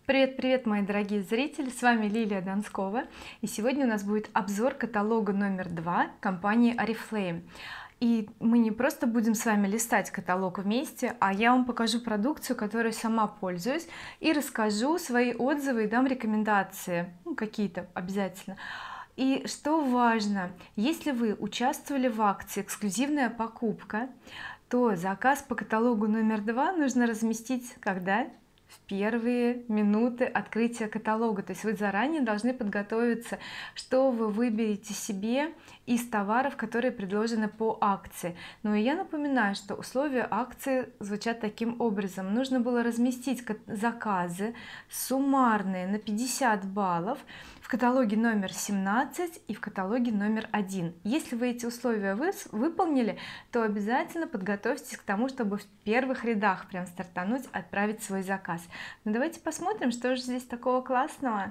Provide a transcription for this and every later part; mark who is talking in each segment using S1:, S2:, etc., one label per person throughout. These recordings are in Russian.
S1: Привет, мои дорогие зрители, с вами Лилия Донскова, и сегодня у нас будет обзор каталога номер 2 компании oriflame. И мы не просто будем с вами листать каталог вместе, а я вам покажу продукцию, которой сама пользуюсь, и расскажу свои отзывы и дам рекомендации, какие-то обязательно. И что важно, если вы участвовали в акции «Эксклюзивная покупка», то заказ по каталогу номер 2 нужно разместить когда? В первые минуты открытия каталога. То есть вы заранее должны подготовиться, что вы выберете себе из товаров, которые предложены по акции. Ну и я напоминаю, что условия акции звучат таким образом: нужно было разместить заказы суммарные на 50 баллов в каталоге номер 17 и в каталоге номер 1. Если вы эти условия выполнили, то обязательно подготовьтесь к тому, чтобы в первых рядах прям стартануть, отправить свой заказ. Ну давайте посмотрим, что же здесь такого классного.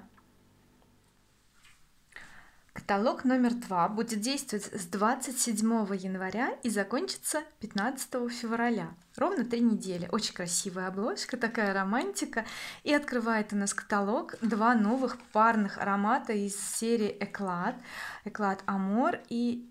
S1: Каталог номер 2 будет действовать с 27 января и закончится 15 февраля. Ровно 3 недели. Очень красивая обложка, такая романтика. И открывает у нас каталог два новых парных аромата из серии Эклад Амор и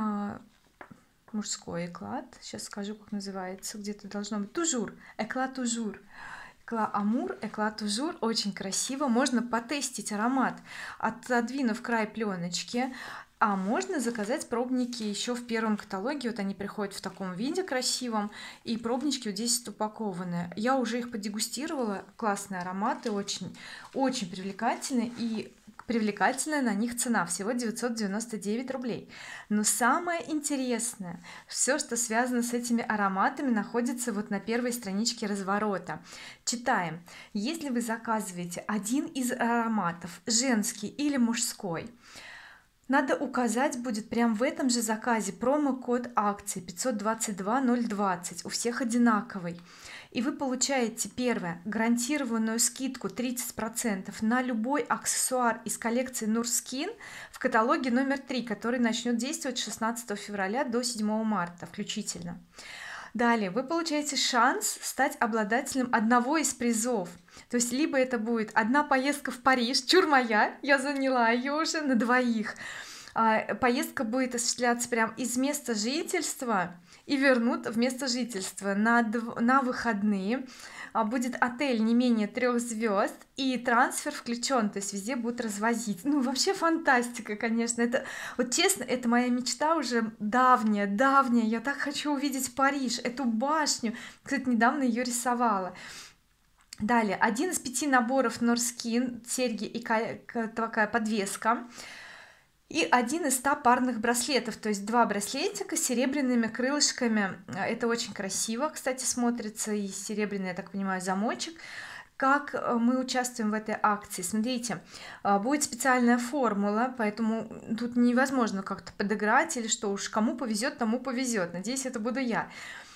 S1: мужской Эклад. Сейчас скажу, как называется, где-то должно быть Тужур, Эклад Тужур. Амур, Эклад Тужур. Очень красиво, можно потестить аромат, отодвинув край пленочки, а можно заказать пробники еще в первом каталоге. Вот они приходят в таком виде красивом, и пробнички вот здесь упакованы. Я уже их подегустировала, классные ароматы, очень привлекательные, и привлекательная на них цена всего 999 рублей. Но самое интересное, все, что связано с этими ароматами, находится вот на первой страничке разворота. Читаем: если вы заказываете один из ароматов, женский или мужской, надо указать будет прямо в этом же заказе промокод акции 522 020, у всех одинаковый, и вы получаете: первое, гарантированную скидку 30% на любой аксессуар из коллекции Nurskine в каталоге номер 3, который начнет действовать с 16 февраля до 7 марта включительно. Далее вы получаете шанс стать обладателем одного из призов, то есть либо это будет одна поездка в Париж, чур моя, я заняла ее уже на двоих, поездка будет осуществляться прямо из места жительства и вернут в место жительства на выходные, будет отель не менее 3 звезд и трансфер включен, то есть везде будут развозить. Ну вообще фантастика, конечно. Это вот честно, это моя мечта уже давняя, я так хочу увидеть Париж, эту башню. Кстати, недавно ее рисовала. Далее, один из 5 наборов Nurskine, серьги и такая подвеска, и один из 100 парных браслетов, то есть 2 браслетика с серебряными крылышками. Это очень красиво, кстати, смотрится, и серебряный, я так понимаю, замочек. Как мы участвуем в этой акции? Смотрите, будет специальная формула, поэтому тут невозможно как-то подыграть или что, уж кому повезет, тому повезет. Надеюсь, это буду я.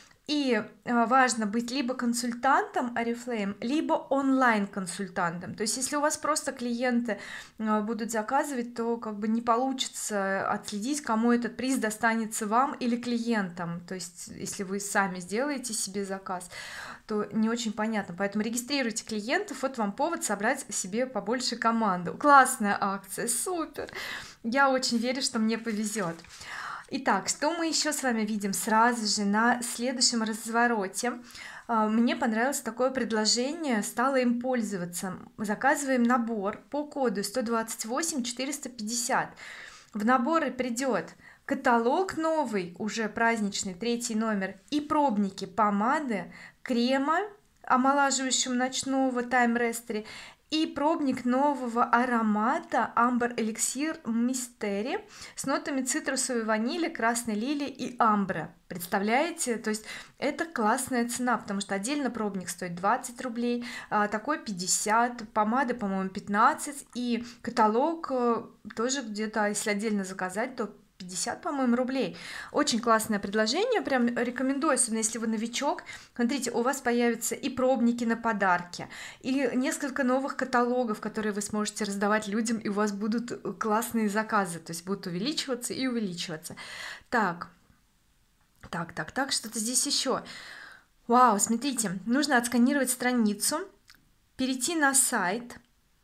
S1: И важно быть либо консультантом oriflame, либо онлайн консультантом. То есть если у вас просто клиенты будут заказывать, то как бы не получится отследить, кому этот приз достанется, вам или клиентам. То есть если вы сами сделаете себе заказ, то не очень понятно, поэтому регистрируйте клиентов, вот вам повод собрать себе побольше команду. Классная акция, супер, я очень верю, что мне повезет. Итак, что мы еще с вами видим сразу же на следующем развороте? Мне понравилось такое предложение, стала им пользоваться. Заказываем набор по коду 128 450. В наборы придет каталог новый, уже праздничный, 3 номер, и пробники помады, крема омолаживающего ночного Time Restore, и пробник нового аромата Amber Elixir Mystery с нотами цитрусовой ванили, красной лилии и амбра. Представляете? То есть это классная цена, потому что отдельно пробник стоит 20 рублей, такой 50, помада, по-моему, 15, и каталог тоже где-то, если отдельно заказать, то 50, по-моему, рублей. Очень классное предложение, прям рекомендую, особенно если вы новичок. Смотрите, у вас появятся и пробники на подарки, и несколько новых каталогов, которые вы сможете раздавать людям, и у вас будут классные заказы, то есть будут увеличиваться и увеличиваться. Так, что-то здесь еще. Вау, смотрите, нужно отсканировать страницу, перейти на сайт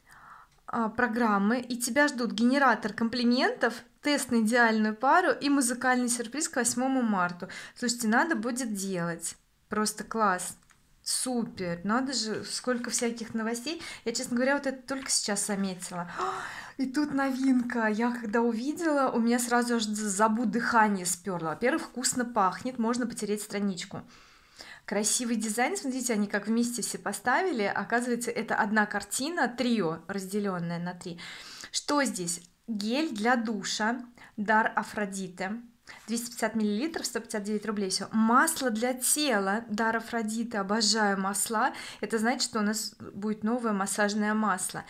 S1: программы, и тебя ждут генератор комплиментов, тест на идеальную пару и музыкальный сюрприз к 8 марта. Слушайте, надо будет делать, просто класс, супер, надо же, сколько всяких новостей. Я, честно говоря, вот это только сейчас заметила. И тут новинка, я когда увидела, у меня сразу аж забу дыхание сперло. Во-первых, вкусно пахнет, можно потереть страничку. Красивый дизайн, смотрите, они как вместе все поставили, оказывается, это одна картина, трио, разделенная на 3. Что здесь? Гель для душа, дар Афродиты, 250 мл, 159 рублей. Все. Масло для тела, дар Афродиты, обожаю масла, это значит, что у нас будет новое массажное масло.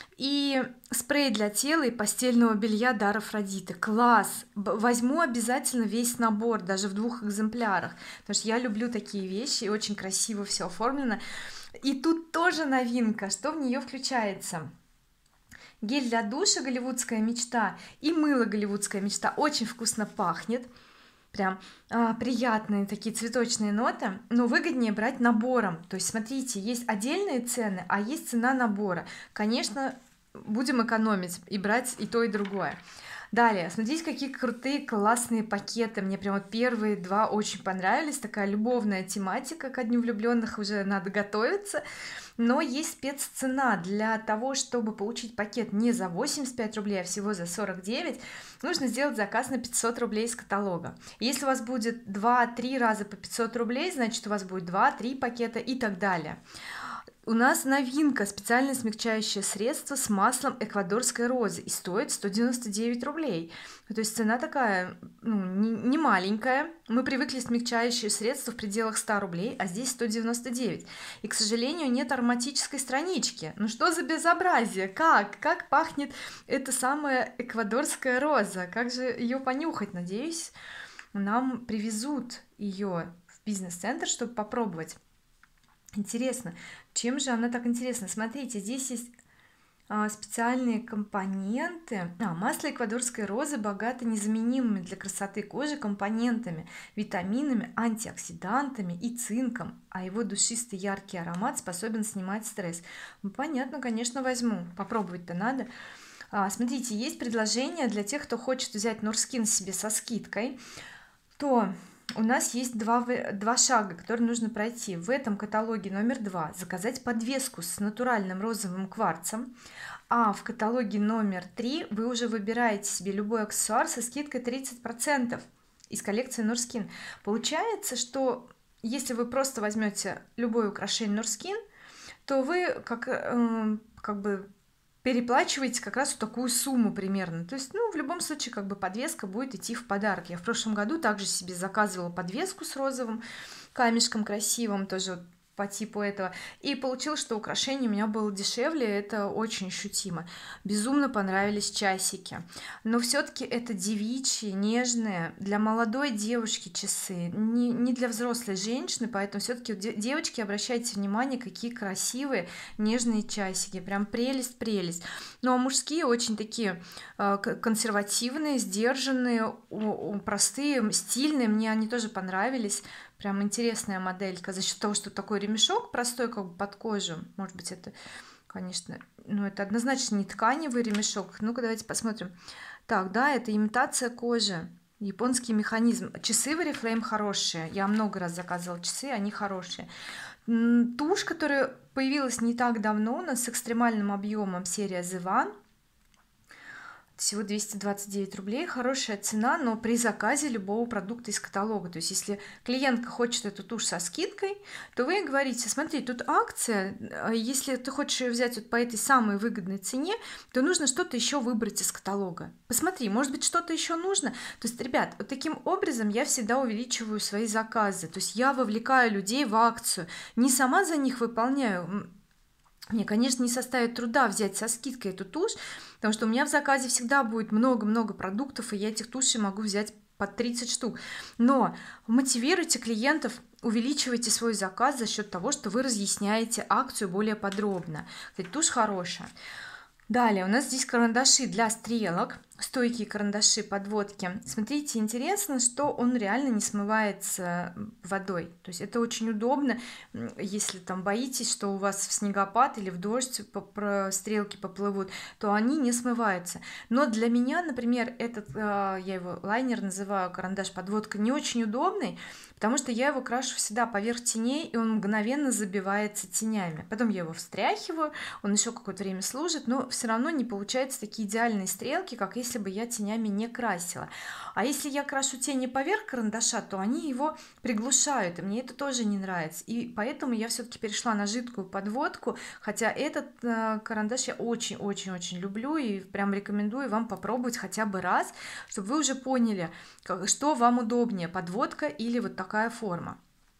S1: И спрей для тела и постельного белья, дар Афродиты. Класс, возьму обязательно весь набор, даже в 2 экземплярах, потому что я люблю такие вещи, и очень красиво все оформлено. И тут тоже новинка, что в нее включается: гель для душа голливудская мечта и мыло голливудская мечта. Очень вкусно пахнет, прям приятные такие цветочные ноты, но выгоднее брать набором. То есть смотрите, есть отдельные цены, а есть цена набора. Конечно, будем экономить и брать и то и другое. Далее, смотрите, какие крутые классные пакеты. Мне прям вот первые 2 очень понравились. Такая любовная тематика, ко дню влюбленных уже надо готовиться. Но есть спеццена. Для того, чтобы получить пакет не за 85 рублей, а всего за 49, нужно сделать заказ на 500 рублей из каталога. Если у вас будет 2-3 раза по 500 рублей, значит у вас будет 2-3 пакета и так далее. У нас новинка: специальное смягчающее средство с маслом эквадорской розы, и стоит 199 рублей. То есть цена такая, ну, не маленькая. Мы привыкли смягчающие средства в пределах 100 рублей, а здесь 199. И, к сожалению, нет ароматической странички. Ну что за безобразие? Как пахнет эта самая эквадорская роза? Как же ее понюхать? Надеюсь, нам привезут ее в бизнес-центр, чтобы попробовать. Интересно, чем же она так интересна? Смотрите, здесь есть специальные компоненты. Масло эквадорской розы богато незаменимыми для красоты кожи компонентами, витаминами, антиоксидантами и цинком, а его душистый яркий аромат способен снимать стресс. Ну, понятно, конечно, возьму, попробовать-то надо. Смотрите, есть предложение для тех, кто хочет взять Нурскин себе со скидкой, то у нас есть два шага, которые нужно пройти. В этом каталоге номер 2 заказать подвеску с натуральным розовым кварцем, а в каталоге номер 3 вы уже выбираете себе любой аксессуар со скидкой 30% из коллекции Нурскин. Получается, что если вы просто возьмете любое украшение Нурскин, то вы как бы переплачиваете как раз такую сумму примерно. То есть, ну, в любом случае, как бы подвеска будет идти в подарок. Я в прошлом году также себе заказывала подвеску с розовым камешком красивым, тоже по типу этого, и получилось, что украшение у меня было дешевле. Это очень ощутимо. Безумно понравились часики, но все-таки это девичьи, нежные, для молодой девушки часы, не для взрослой женщины, поэтому все-таки, девочки, обращайте внимание, какие красивые нежные часики, прям прелесть. Ну а мужские очень такие консервативные, сдержанные, простые, стильные, мне они тоже понравились. Прям интересная моделька за счет того, что такой ремешок простой, как бы под кожу. Может быть, это, конечно, ну это однозначно не тканевый ремешок. Ну-ка давайте посмотрим. Так, да, это имитация кожи, японский механизм. Часы в Oriflame хорошие, я много раз заказывала часы, они хорошие. Тушь, которая появилась не так давно у нас с экстремальным объемом, серия The One, всего 229 рублей, хорошая цена, но при заказе любого продукта из каталога. То есть если клиентка хочет эту тушь со скидкой, то вы говорите: смотри, тут акция, если ты хочешь ее взять вот по этой самой выгодной цене, то нужно что-то еще выбрать из каталога. Посмотри, может быть, что-то еще нужно. То есть, ребят, вот таким образом я всегда увеличиваю свои заказы, то есть я вовлекаю людей в акцию, не сама за них выполняю. Мне, конечно, не составит труда взять со скидкой эту тушь, потому что у меня в заказе всегда будет много продуктов, и я этих тушей могу взять по 30 штук. Но мотивируйте клиентов, увеличивайте свой заказ за счет того, что вы разъясняете акцию более подробно. Кстати, тушь хорошая. Далее у нас здесь карандаши для стрелок, стойкие карандаши подводки. Смотрите, интересно, что он реально не смывается водой, то есть это очень удобно, если там боитесь, что у вас в снегопад или в дождь стрелки поплывут, то они не смываются. Но для меня, например, этот я его лайнер называю, карандаш подводка, не очень удобный, потому что я его крашу всегда поверх теней, и он мгновенно забивается тенями. Потом я его встряхиваю, он еще какое-то время служит, но все равно не получаются такие идеальные стрелки, как если бы я тенями не красила. А если я крашу тени поверх карандаша, то они его приглушают, и мне это тоже не нравится, и поэтому я все-таки перешла на жидкую подводку, хотя этот карандаш я очень люблю и прям рекомендую вам попробовать хотя бы раз, чтобы вы уже поняли, что вам удобнее, подводка или вот такая форма.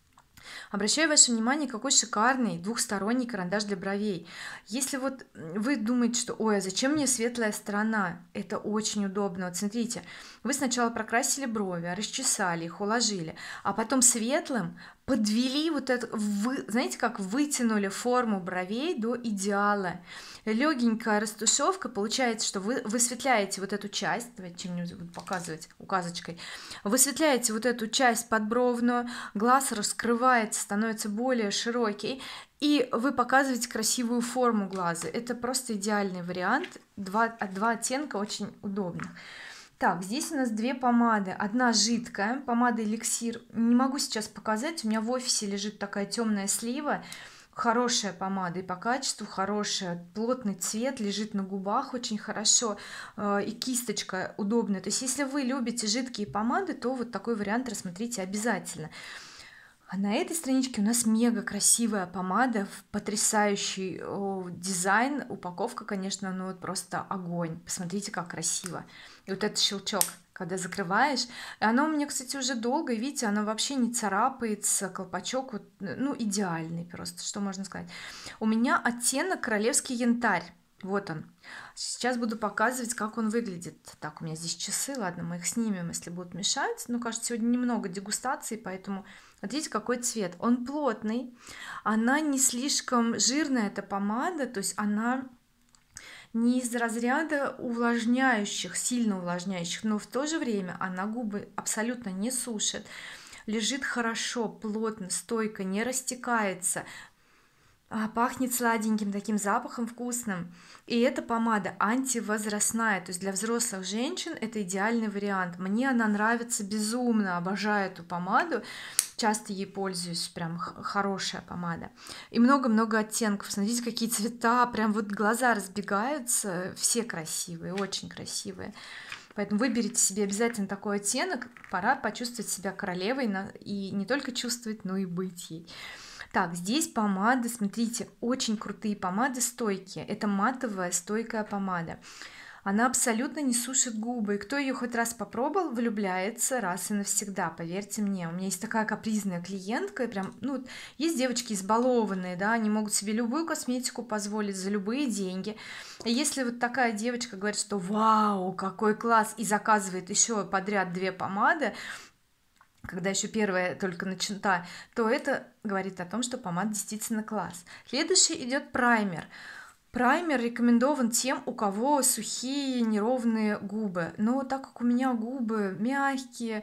S1: Обращаю ваше внимание, какой шикарный двухсторонний карандаш для бровей. Если вот вы думаете, что ой, а зачем мне светлая сторона, это очень удобно. Вот смотрите, вы сначала прокрасили брови, расчесали их, уложили, а потом светлым подвели вот это, вы знаете, как вытянули форму бровей до идеала. Легенькая растушевка, получается, что вы высветляете вот эту часть, давайте чем-нибудь буду показывать указочкой, высветляете вот эту часть подбровную, глаз раскрывается, становится более широкий, и вы показываете красивую форму глаза. Это просто идеальный вариант, два оттенка очень удобных. Так, здесь у нас две помады, одна жидкая, помада эликсир, не могу сейчас показать, у меня в офисе лежит такая темная слива, хорошая помада и по качеству хорошая, плотный цвет, лежит на губах очень хорошо, и кисточка удобная. То есть если вы любите жидкие помады, то вот такой вариант рассмотрите обязательно. А на этой страничке у нас мега красивая помада, потрясающий дизайн, упаковка, конечно, ну вот просто огонь, посмотрите, как красиво. И вот этот щелчок, когда закрываешь, и оно у меня, кстати, уже долго, и видите, оно вообще не царапается, колпачок вот, ну идеальный просто, что можно сказать. У меня оттенок королевский янтарь, вот он. Сейчас буду показывать, как он выглядит. Так, у меня здесь часы, ладно, мы их снимем, если будут мешать. Ну, кажется, сегодня немного дегустации, поэтому смотрите, какой цвет. Он плотный, она не слишком жирная, эта помада, то есть она не из разряда увлажняющих, сильно увлажняющих, но в то же время она губы абсолютно не сушит, лежит хорошо, плотно, стойко, не растекается, пахнет сладеньким таким запахом вкусным. И эта помада антивозрастная, то есть для взрослых женщин это идеальный вариант. Мне она нравится безумно, обожаю эту помаду, часто ей пользуюсь, прям хорошая помада. И много-много оттенков, смотрите, какие цвета, прям вот глаза разбегаются, все красивые, очень красивые. Поэтому выберите себе обязательно такой оттенок, пора почувствовать себя королевой, и не только чувствовать, но и быть ей. Так, здесь помады, смотрите, очень крутые помады, стойкие, это матовая стойкая помада, она абсолютно не сушит губы, и кто ее хоть раз попробовал, влюбляется раз и навсегда, поверьте мне. У меня есть такая капризная клиентка, и прям, ну, есть девочки избалованные, да, они могут себе любую косметику позволить за любые деньги, и если вот такая девочка говорит, что вау, какой класс, и заказывает еще подряд две помады, когда еще первая только начата, то это говорит о том, что помада действительно класс. Следующий идет праймер. Праймер рекомендован тем, у кого сухие неровные губы, но так как у меня губы мягкие,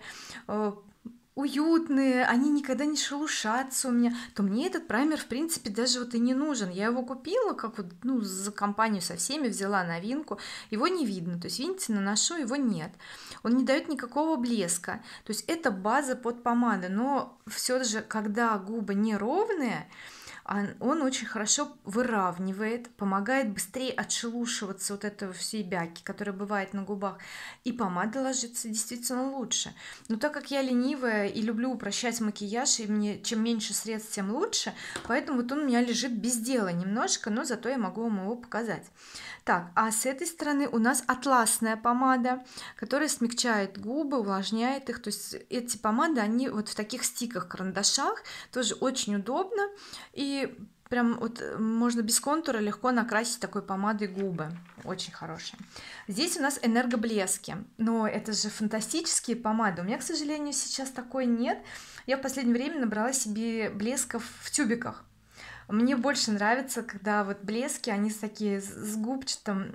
S1: уютные, они никогда не шелушатся у меня, то мне этот праймер в принципе даже вот и не нужен. Я его купила, как вот, ну, за компанию со всеми, взяла новинку, его не видно, то есть видите, наношу, его нет, он не дает никакого блеска, то есть это база под помаду, но все же когда губы неровные, он очень хорошо выравнивает, помогает быстрее отшелушиваться вот этого всей бяки, которая бывает на губах, и помада ложится действительно лучше. Но так как я ленивая и люблю упрощать макияж, и мне чем меньше средств, тем лучше, поэтому вот он у меня лежит без дела немножко, но зато я могу вам его показать. Так, а с этой стороны у нас атласная помада, которая смягчает губы, увлажняет их, то есть эти помады, они вот в таких стиках, карандашах, тоже очень удобно, и прям вот можно без контура легко накрасить такой помадой губы, очень хорошая. Здесь у нас энергоблески, но это же фантастические помады, у меня, к сожалению, сейчас такой нет. Я в последнее время набрала себе блесков в тюбиках, Мне больше нравится, когда вот блески, они такие с губчатым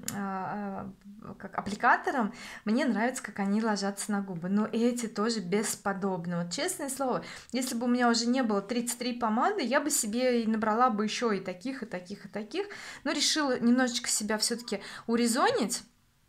S1: как аппликатором. Мне нравится, как они ложатся на губы, но эти тоже бесподобны, вот честное слово. Если бы у меня уже не было 33 помады, я бы себе и набрала бы еще и таких, и таких, и таких, но решила немножечко себя все-таки урезонить,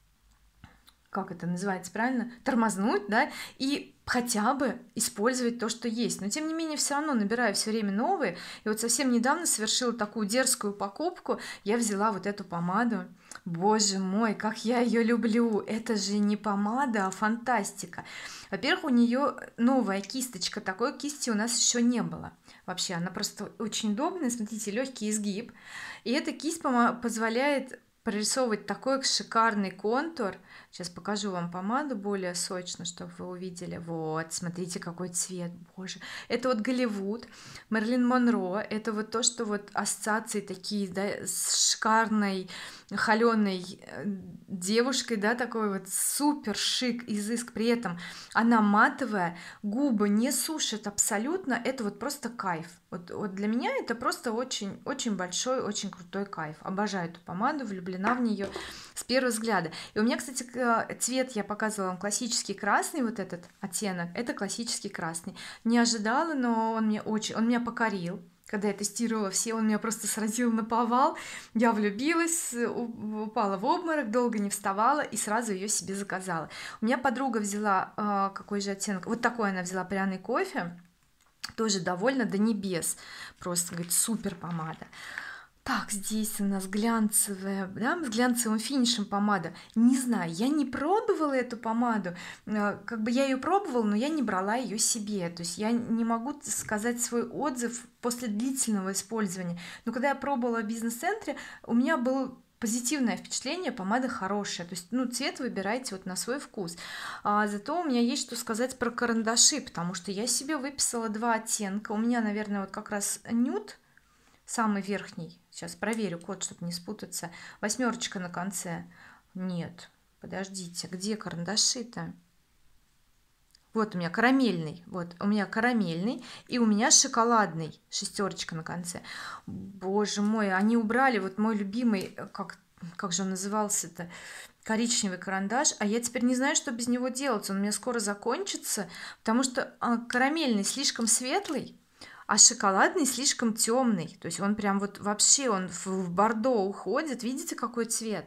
S1: как это называется правильно, тормознуть, да, и хотя бы использовать то, что есть. Но тем не менее все равно набираю все время новые. И вот совсем недавно совершила такую дерзкую покупку. Я взяла вот эту помаду. Боже мой, как я ее люблю! Это же не помада, а фантастика. Во-первых, у нее новая кисточка, такой кисти у нас еще не было вообще. Она просто очень удобная, смотрите, легкий изгиб, и эта кисть позволяет прорисовывать такой шикарный контур. Сейчас покажу вам помаду более сочно, чтобы вы увидели. Вот, смотрите, какой цвет, боже, это вот Голливуд, Мерлин Монро, это вот то, что вот ассоциации такие, да, с шикарной холеной девушкой, да, такой вот супер шик, изыск, при этом она матовая, губы не сушат абсолютно, это вот просто кайф. Вот для меня это просто очень очень большой, очень крутой кайф. Обожаю эту помаду, влюблена в нее с первого взгляда. И у меня, кстати, цвет я показывала вам классический красный, вот этот оттенок, это классический красный. Не ожидала, но он меня покорил. Когда я тестировала все, он меня просто сразил наповал. Я влюбилась, упала в обморок, долго не вставала и сразу ее себе заказала. У меня подруга взяла какой же оттенок, вот такой она взяла, пряный кофе, тоже довольно до небес, просто говорит, супер помада. Так, здесь у нас глянцевая, да, с глянцевым финишем помада. Не знаю, я не пробовала эту помаду, как бы я ее пробовала, но я не брала ее себе, то есть я не могу сказать свой отзыв после длительного использования. Но когда я пробовала в бизнес-центре, у меня был позитивное впечатление, помада хорошая, то есть, ну, цвет выбирайте вот на свой вкус. Зато у меня есть что сказать про карандаши, потому что я себе выписала два оттенка. У меня, наверное, вот как раз нюд, самый верхний, сейчас проверю код, чтобы не спутаться, восьмерочка на конце. Нет, подождите, где карандаши-то? Вот у меня карамельный, вот у меня карамельный, и у меня шоколадный, шестерочка на конце. Боже мой, они убрали вот мой любимый, как же он назывался-то, коричневый карандаш, а я теперь не знаю, что без него делать, он у меня скоро закончится, потому что карамельный слишком светлый, а шоколадный слишком темный, то есть он прям вот вообще он в бордо уходит, видите, какой цвет.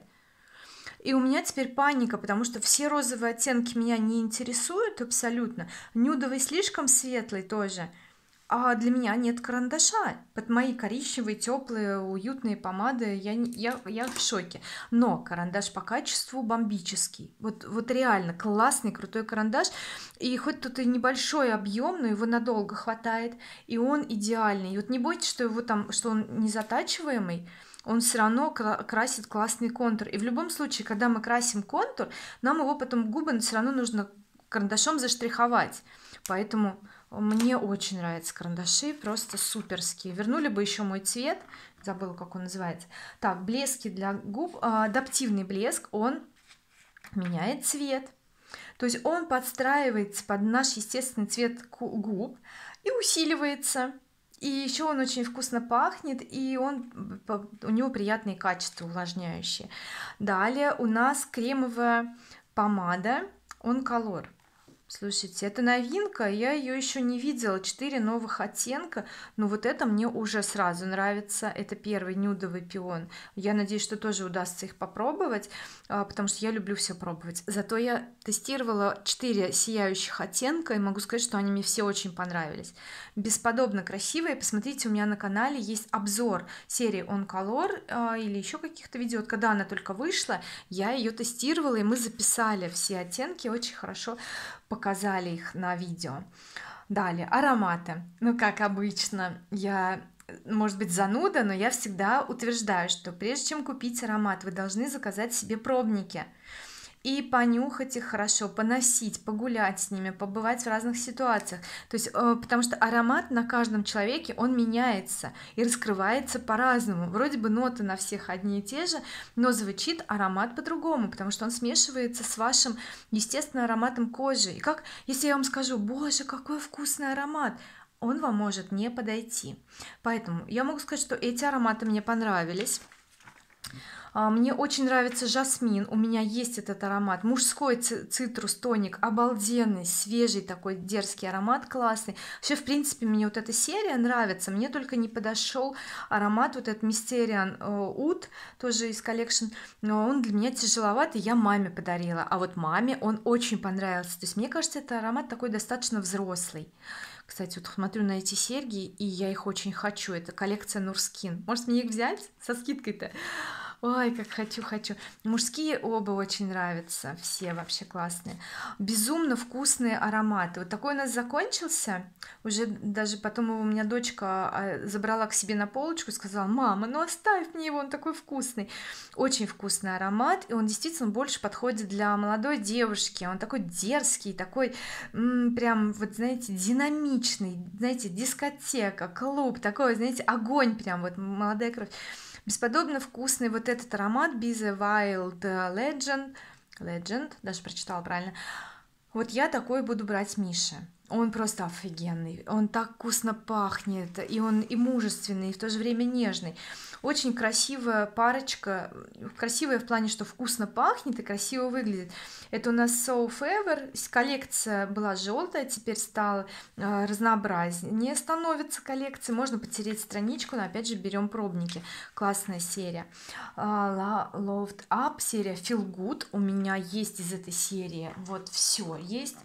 S1: И у меня теперь паника, потому что все розовые оттенки меня не интересуют абсолютно, нюдовый слишком светлый тоже, а для меня нет карандаша под мои коричневые теплые уютные помады. Я в шоке, но карандаш по качеству бомбический, вот реально классный крутой карандаш, и хоть тут и небольшой объем, но его надолго хватает, и он идеальный. И вот не бойтесь, что его там, что он не затачиваемый, он все равно красит классный контур. И в любом случае, когда мы красим контур, нам его потом губы все равно нужно карандашом заштриховать, поэтому мне очень нравятся карандаши, просто суперские. Вернули бы еще мой цвет, забыла, как он называется. Так, блески для губ, адаптивный блеск, он меняет цвет, то есть он подстраивается под наш естественный цвет губ и усиливается. И еще он очень вкусно пахнет, и у него приятные качества увлажняющие. Далее у нас кремовая помада On Color. Слушайте, это новинка, я ее еще не видела, 4 новых оттенка, но вот это мне уже сразу нравится. Это первый нюдовый пион, я надеюсь, что тоже удастся их попробовать, потому что я люблю все пробовать. Зато я тестировала 4 сияющих оттенка и могу сказать, что они мне все очень понравились, бесподобно красивые. Посмотрите, у меня на канале есть обзор серии On Color или еще каких-то видео. Вот когда она только вышла, я ее тестировала, и мы записали все оттенки, очень хорошо показали их на видео. Далее ароматы, ну как обычно, я, может быть, зануда, но я всегда утверждаю, что прежде чем купить аромат, вы должны заказать себе пробники и понюхать их хорошо, поносить, погулять с ними, побывать в разных ситуациях, то есть потому что аромат на каждом человеке он меняется и раскрывается по-разному. Вроде бы ноты на всех одни и те же, но звучит аромат по-другому, потому что он смешивается с вашим естественным ароматом кожи. И как если я вам скажу: боже, какой вкусный аромат, он вам может не подойти. Поэтому я могу сказать, что эти ароматы мне понравились. Мне очень нравится жасмин, у меня есть этот аромат, мужской цитрус тоник, обалденный, свежий такой дерзкий аромат, классный. Вообще в принципе мне вот эта серия нравится, мне только не подошел аромат вот этот Mysterian Oud, тоже из коллекшн, но он для меня тяжеловатый, я маме подарила, а вот маме он очень понравился. То есть мне кажется, это аромат такой достаточно взрослый. Кстати, вот смотрю на эти серьги, и я их очень хочу. Это коллекция Нурскин. Может мне их взять со скидкой-то? Ой, как хочу. Мужские оба очень нравятся, все вообще классные, безумно вкусные ароматы. Вот такой у нас закончился уже, даже потом его у меня дочка забрала к себе на полочку и сказала: мама, ну оставь мне его, он такой вкусный. Очень вкусный аромат, и он действительно больше подходит для молодой девушки, он такой дерзкий, такой прям вот знаете, динамичный, знаете, дискотека, клуб, такой, знаете, огонь, прям вот молодая кровь. Бесподобно вкусный вот этот аромат Bize Wild Legend, даже прочитала правильно. Вот я такой буду брать Мише. Он просто офигенный, он так вкусно пахнет, и он и мужественный, и в то же время нежный. Очень красивая парочка, красивая в плане, что вкусно пахнет и красиво выглядит. Это у нас So Fever, коллекция была желтая, теперь стала разнообразнее становится коллекция, можно потереть страничку, но опять же берем пробники. Классная серия. Loved Up серия Feel Good у меня есть из этой серии, вот все есть.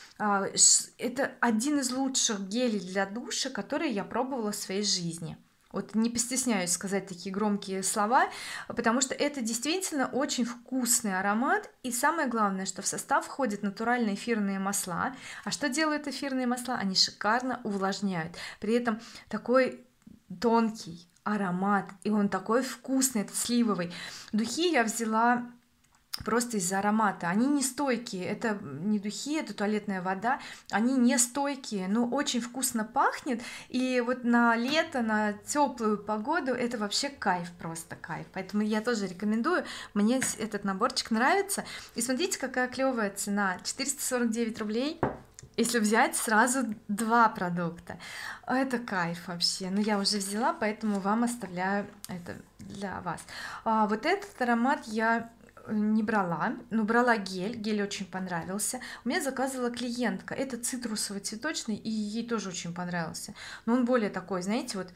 S1: Это один из лучших гелей для душа, которые я пробовала в своей жизни. Вот не постесняюсь сказать такие громкие слова, потому что это действительно очень вкусный аромат, и самое главное, что в состав входят натуральные эфирные масла. А что делают эфирные масла? Они шикарно увлажняют, при этом такой тонкий аромат, и он такой вкусный, этот сливовый. Духи я взяла просто из-за аромата, они не стойкие, это не духи, это туалетная вода, они не стойкие, но очень вкусно пахнет, и вот на лето, на теплую погоду это вообще кайф, просто кайф. Поэтому я тоже рекомендую, мне этот наборчик нравится. И смотрите, какая клевая цена, 449 рублей, если взять сразу два продукта. Это кайф вообще. Но я уже взяла, поэтому вам оставляю это для вас. Вот этот аромат я не брала, но брала гель очень понравился. У меня заказывала клиентка, это цитрусовый цветочный, и ей тоже очень понравился, но он более такой, знаете, вот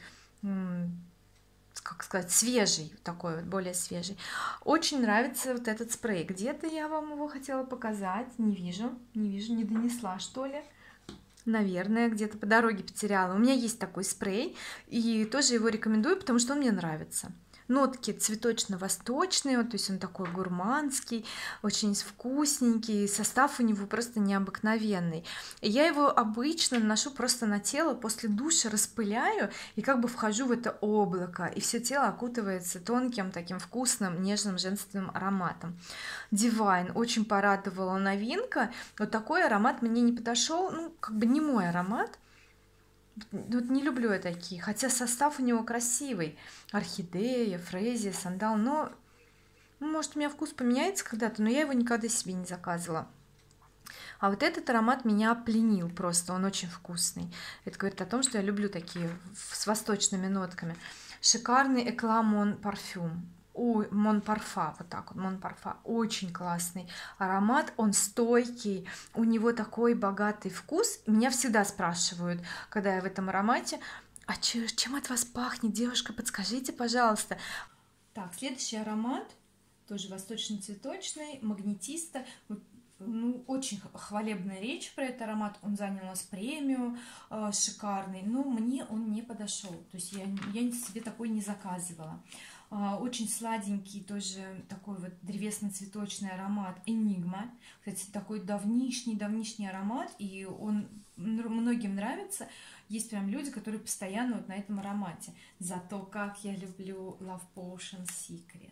S1: как сказать, свежий, такой вот более свежий. Очень нравится вот этот спрей, где-то я вам его хотела показать, не вижу, не донесла, что ли, наверное, где-то по дороге потеряла. У меня есть такой спрей, и тоже его рекомендую, потому что он мне нравится. Нотки цветочно-восточные, то есть он такой гурманский, очень вкусненький, состав у него просто необыкновенный. И я его обычно наношу просто на тело, после душа распыляю и как бы вхожу в это облако, и все тело окутывается тонким таким вкусным нежным женственным ароматом. Divine очень порадовала новинка, вот такой аромат мне не подошел, ну как бы не мой аромат. Вот не люблю я такие, хотя состав у него красивый, орхидея, фрезия, сандал, но может у меня вкус поменяется когда-то, но я его никогда себе не заказывала. А вот этот аромат меня пленил просто, он очень вкусный. Это говорит о том, что я люблю такие с восточными нотками. Шикарный Eclat Mon Parfum, ой, Mon Parfum, вот так вот, Mon Parfum, очень классный аромат, он стойкий, у него такой богатый вкус. Меня всегда спрашивают, когда я в этом аромате: а чем от вас пахнет, девушка, подскажите, пожалуйста. Так, следующий аромат тоже восточно-цветочный, магнетиста. Ну, очень хвалебная речь про этот аромат, он занял у нас премию, шикарный, но мне он не подошел, то есть я себе такой не заказывала. Очень сладенький, тоже такой вот древесно-цветочный аромат Enigma, кстати, такой давнишний аромат, и он многим нравится. Есть прям люди, которые постоянно вот на этом аромате. Зато как я люблю Love Potion Secrets.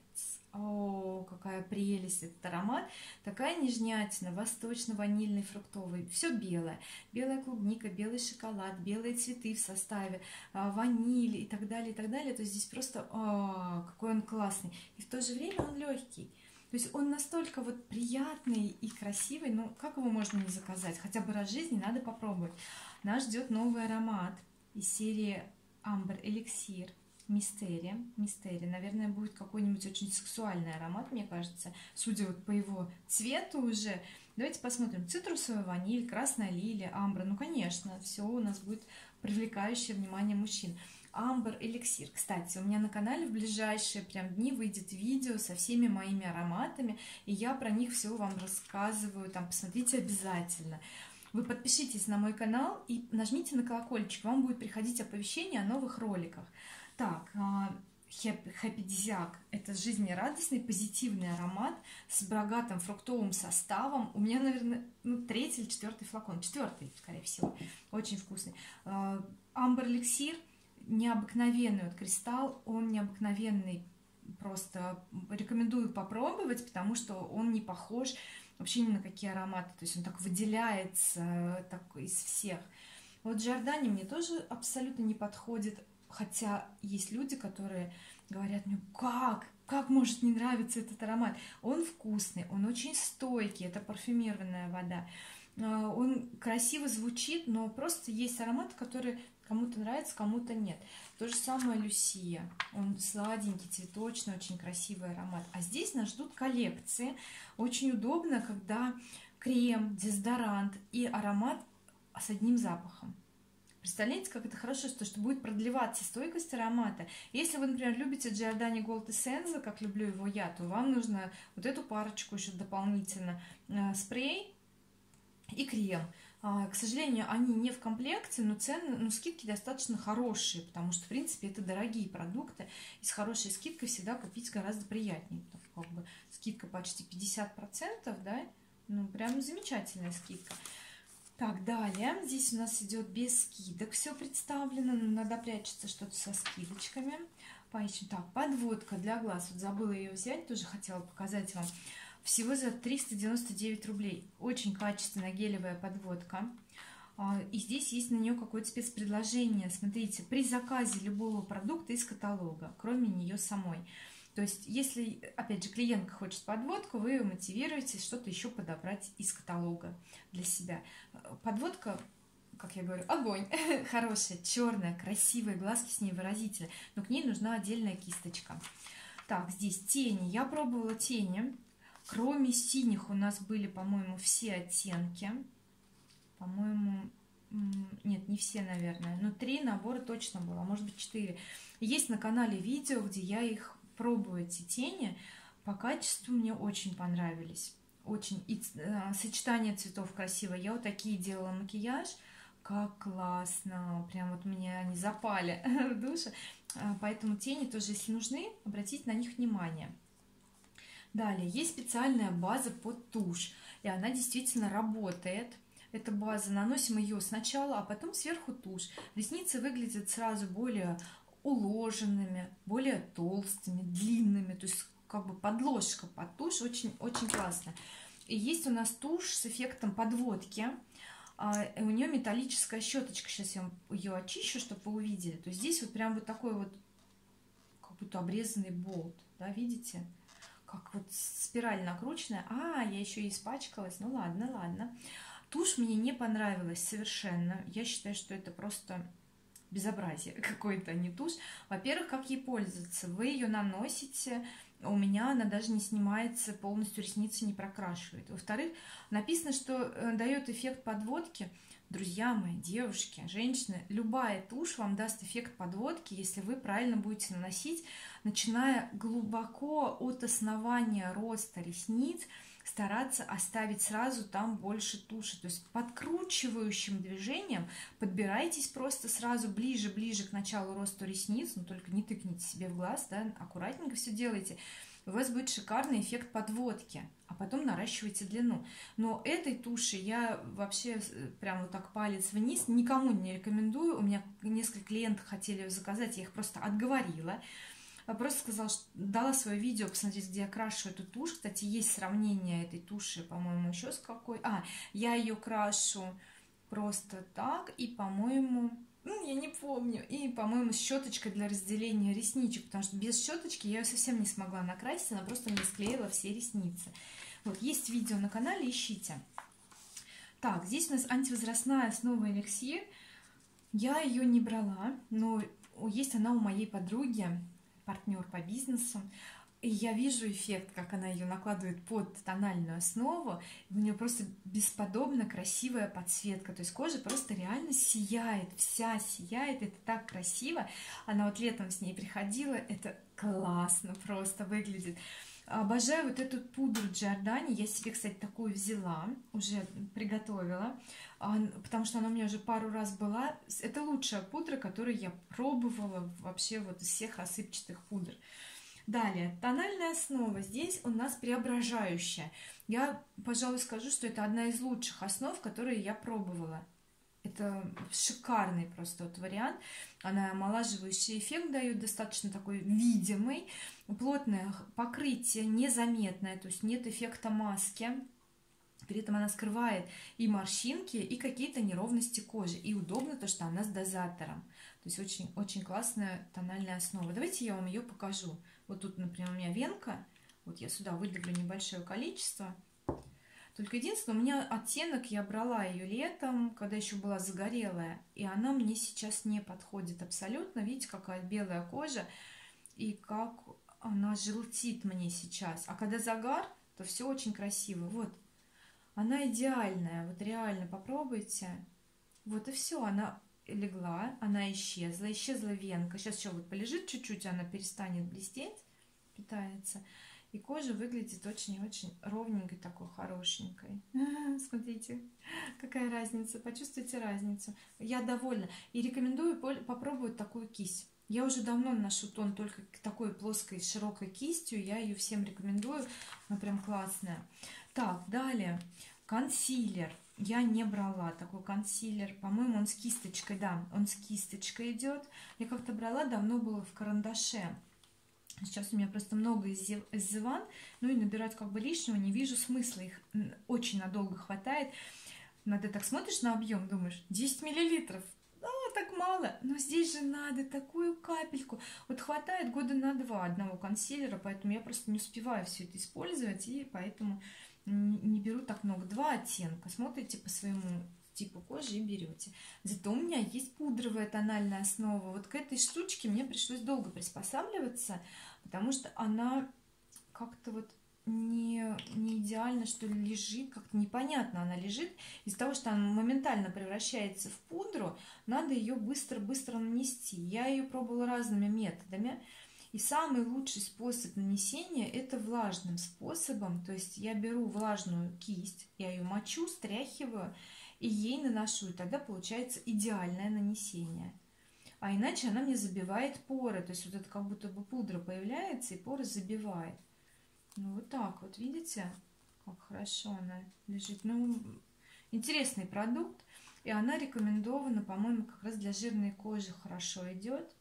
S1: О, какая прелесть этот аромат, такая нежнятина, восточно-ванильный, фруктовый, все белое, белая клубника, белый шоколад, белые цветы в составе, ваниль и так далее, то есть здесь просто какой он классный, и в то же время он легкий, то есть он настолько вот приятный и красивый, ну как его можно не заказать, хотя бы раз в жизни надо попробовать. Нас ждет новый аромат из серии Amber Elixir Мистерия. Наверное, будет какой-нибудь очень сексуальный аромат, мне кажется, судя вот по его цвету уже. Давайте посмотрим. Цитрусовая ваниль, красная лилия, амбра. Ну, конечно, все у нас будет привлекающее внимание мужчин. Amber Elixir. Кстати, у меня на канале в ближайшие прям дни выйдет видео со всеми моими ароматами, и я про них все вам рассказываю. Там посмотрите обязательно. Вы подпишитесь на мой канал и нажмите на колокольчик, вам будет приходить оповещение о новых роликах. Так, Happy это жизнерадостный, позитивный аромат с богатым фруктовым составом. У меня, наверное, третий или четвертый флакон. Четвертый, скорее всего. Очень вкусный. Amber Elixir необыкновенный вот кристалл, он необыкновенный. Просто рекомендую попробовать, потому что он не похож вообще ни на какие ароматы. То есть он так выделяется так, из всех. Вот Giordani мне тоже абсолютно не подходит. Хотя есть люди, которые говорят мне, как может не нравиться этот аромат? Он вкусный, он очень стойкий, это парфюмированная вода. Он красиво звучит, но просто есть аромат, который кому-то нравится, кому-то нет. То же самое Люсия. Он сладенький, цветочный, очень красивый аромат. А здесь нас ждут коллекции. Очень удобно, когда крем, дезодорант и аромат с одним запахом. Представляете, как это хорошо, что будет продлеваться стойкость аромата. Если вы, например, любите Giordani Gold Essenza, как люблю его я, то вам нужно вот эту парочку еще дополнительно. Спрей и крем. К сожалению, они не в комплекте, но цены, скидки достаточно хорошие, потому что, в принципе, это дорогие продукты, и с хорошей скидкой всегда купить гораздо приятнее. Как бы скидка почти 50%, да, прям замечательная скидка. Так, далее, здесь у нас идет без скидок все представлено, но иногда прячется что-то со скидочками. Поищем. Так, подводка для глаз, вот забыла ее взять, тоже хотела показать вам. Всего за 399 рублей. Очень качественная гелевая подводка. И здесь есть на нее какое-то спецпредложение. Смотрите, при заказе любого продукта из каталога, кроме нее самой. То есть, если, опять же, клиентка хочет подводку, вы ее мотивируете что-то еще подобрать из каталога для себя. Подводка, как я говорю, огонь. Хорошая, черная, красивая, глазки с ней выразительные. Но к ней нужна отдельная кисточка. Так, здесь тени. Я пробовала тени. Кроме синих у нас были, по-моему, все оттенки. По-моему, нет, не все, наверное. Но 3 набора точно было, а может быть 4. Есть на канале видео, где я их пробую, эти тени. По качеству мне очень понравились. Очень. И сочетание цветов красивое. Я вот такие делала макияж. Как классно. Прям вот мне они запали в душу. Поэтому тени тоже, если нужны, обратите на них внимание. Далее, есть специальная база под тушь, и она действительно работает. Эта база, наносим ее сначала, а потом сверху тушь. Ресницы выглядят сразу более уложенными, более толстыми, длинными, то есть как бы подложка под тушь, очень классно. И есть у нас тушь с эффектом подводки. У нее металлическая щеточка, сейчас я ее очищу, чтобы вы увидели. То есть здесь вот прям вот такой вот, как будто обрезанный болт, да, видите? Как вот спираль накрученная. Я еще и испачкалась. Ну ладно. Тушь мне не понравилась совершенно. Я считаю, что это просто безобразие какое-то, а не тушь. Во-первых, как ей пользоваться? Вы ее наносите, у меня она даже не снимается, полностью ресницы не прокрашивает. Во-вторых, написано, что дает эффект подводки. Друзья мои, девушки, женщины, любая тушь вам даст эффект подводки, если вы правильно будете наносить, начиная глубоко от основания роста ресниц, стараться оставить сразу там больше туши. То есть подкручивающим движением подбирайтесь просто сразу ближе к началу роста ресниц, но только не тыкните себе в глаз, да, аккуратненько все делайте. У вас будет шикарный эффект подводки, а потом наращивайте длину. Но этой туши я вообще прям вот так палец вниз никому не рекомендую. У меня несколько клиентов хотели заказать, я их просто отговорила. Просто сказала, что дала свое видео посмотреть, где я крашу эту тушь. Кстати, есть сравнение этой туши, по-моему, еще с какой. Я ее крашу просто так и, по-моему, я не помню. И, по-моему, с щеточкой для разделения ресничек, потому что без щеточки я ее совсем не смогла накрасить, она просто мне склеила все ресницы. Вот, есть видео на канале, ищите. Так, здесь у нас антивозрастная основа эликсир. Я ее не брала, но есть она у моей подруги, партнер по бизнесу. И я вижу эффект, как она ее накладывает под тональную основу. У нее просто бесподобно красивая подсветка. То есть кожа просто реально сияет, вся сияет. Это так красиво. Она вот летом с ней приходила. Это классно просто выглядит. Обожаю вот эту пудру Giordani. Я себе, кстати, такую взяла, уже приготовила, потому что она у меня уже пару раз была. Это лучшая пудра, которую я пробовала вообще вот из всех рассыпчатых пудр. Далее, тональная основа. Здесь у нас преображающая. Я, пожалуй, скажу, что это одна из лучших основ, которые я пробовала. Это шикарный просто вот вариант. Она омолаживающий эффект дает, достаточно такой видимый. Плотное покрытие, незаметное, то есть нет эффекта маски. При этом она скрывает и морщинки, и какие-то неровности кожи. И удобно то, что она с дозатором. То есть очень классная тональная основа. Давайте я вам ее покажу. Вот тут, например, у меня венка. Вот я сюда выдавлю небольшое количество. Только единственное, у меня оттенок, я брала ее летом, когда еще была загорелая. И она мне сейчас не подходит абсолютно. Видите, какая белая кожа. И как она желтит мне сейчас. А когда загар, то все очень красиво. Вот. Она идеальная. Вот реально попробуйте. Вот и все. Она легла, она исчезла. Исчезла венка. Сейчас еще вот полежит чуть-чуть, она перестанет блестеть. Питается. И кожа выглядит очень-очень ровненькой, такой хорошенькой. Смотрите, какая разница. Почувствуйте разницу. Я довольна. И рекомендую попробовать такую кисть. Я уже давно ношу тон только такой плоской, широкой кистью. Я ее всем рекомендую. Она прям классная. Так, далее. Консилер. Я не брала такой консилер. По-моему, он с кисточкой. Да, он с кисточкой идет. Я как-то брала, давно было в карандаше. Сейчас у меня просто много из Зеван, ну и набирать как бы лишнего не вижу смысла, их очень надолго хватает. Надо так смотришь на объем, думаешь, 10 миллилитров, так мало, но здесь же надо такую капельку. Вот хватает года на 2 одного консилера, поэтому я просто не успеваю все это использовать, и поэтому не беру так много. 2 оттенка, смотрите по своему типу кожи и берете. Зато у меня есть пудровая тональная основа. Вот к этой штучке мне пришлось долго приспосабливаться, потому что она как-то вот не идеально, что ли, лежит, как-то непонятно она лежит. Из-за того, что она моментально превращается в пудру, надо ее быстро-быстро нанести. Я ее пробовала разными методами. И самый лучший способ нанесения — это влажным способом. То есть я беру влажную кисть, я ее мочу, стряхиваю, и ей наношу, и тогда получается идеальное нанесение. А иначе она мне забивает поры, то есть вот это как будто бы пудра появляется и поры забивает. Ну вот так вот, видите, как хорошо она лежит. Ну, интересный продукт, и она рекомендована, по-моему, как раз для жирной кожи хорошо идет.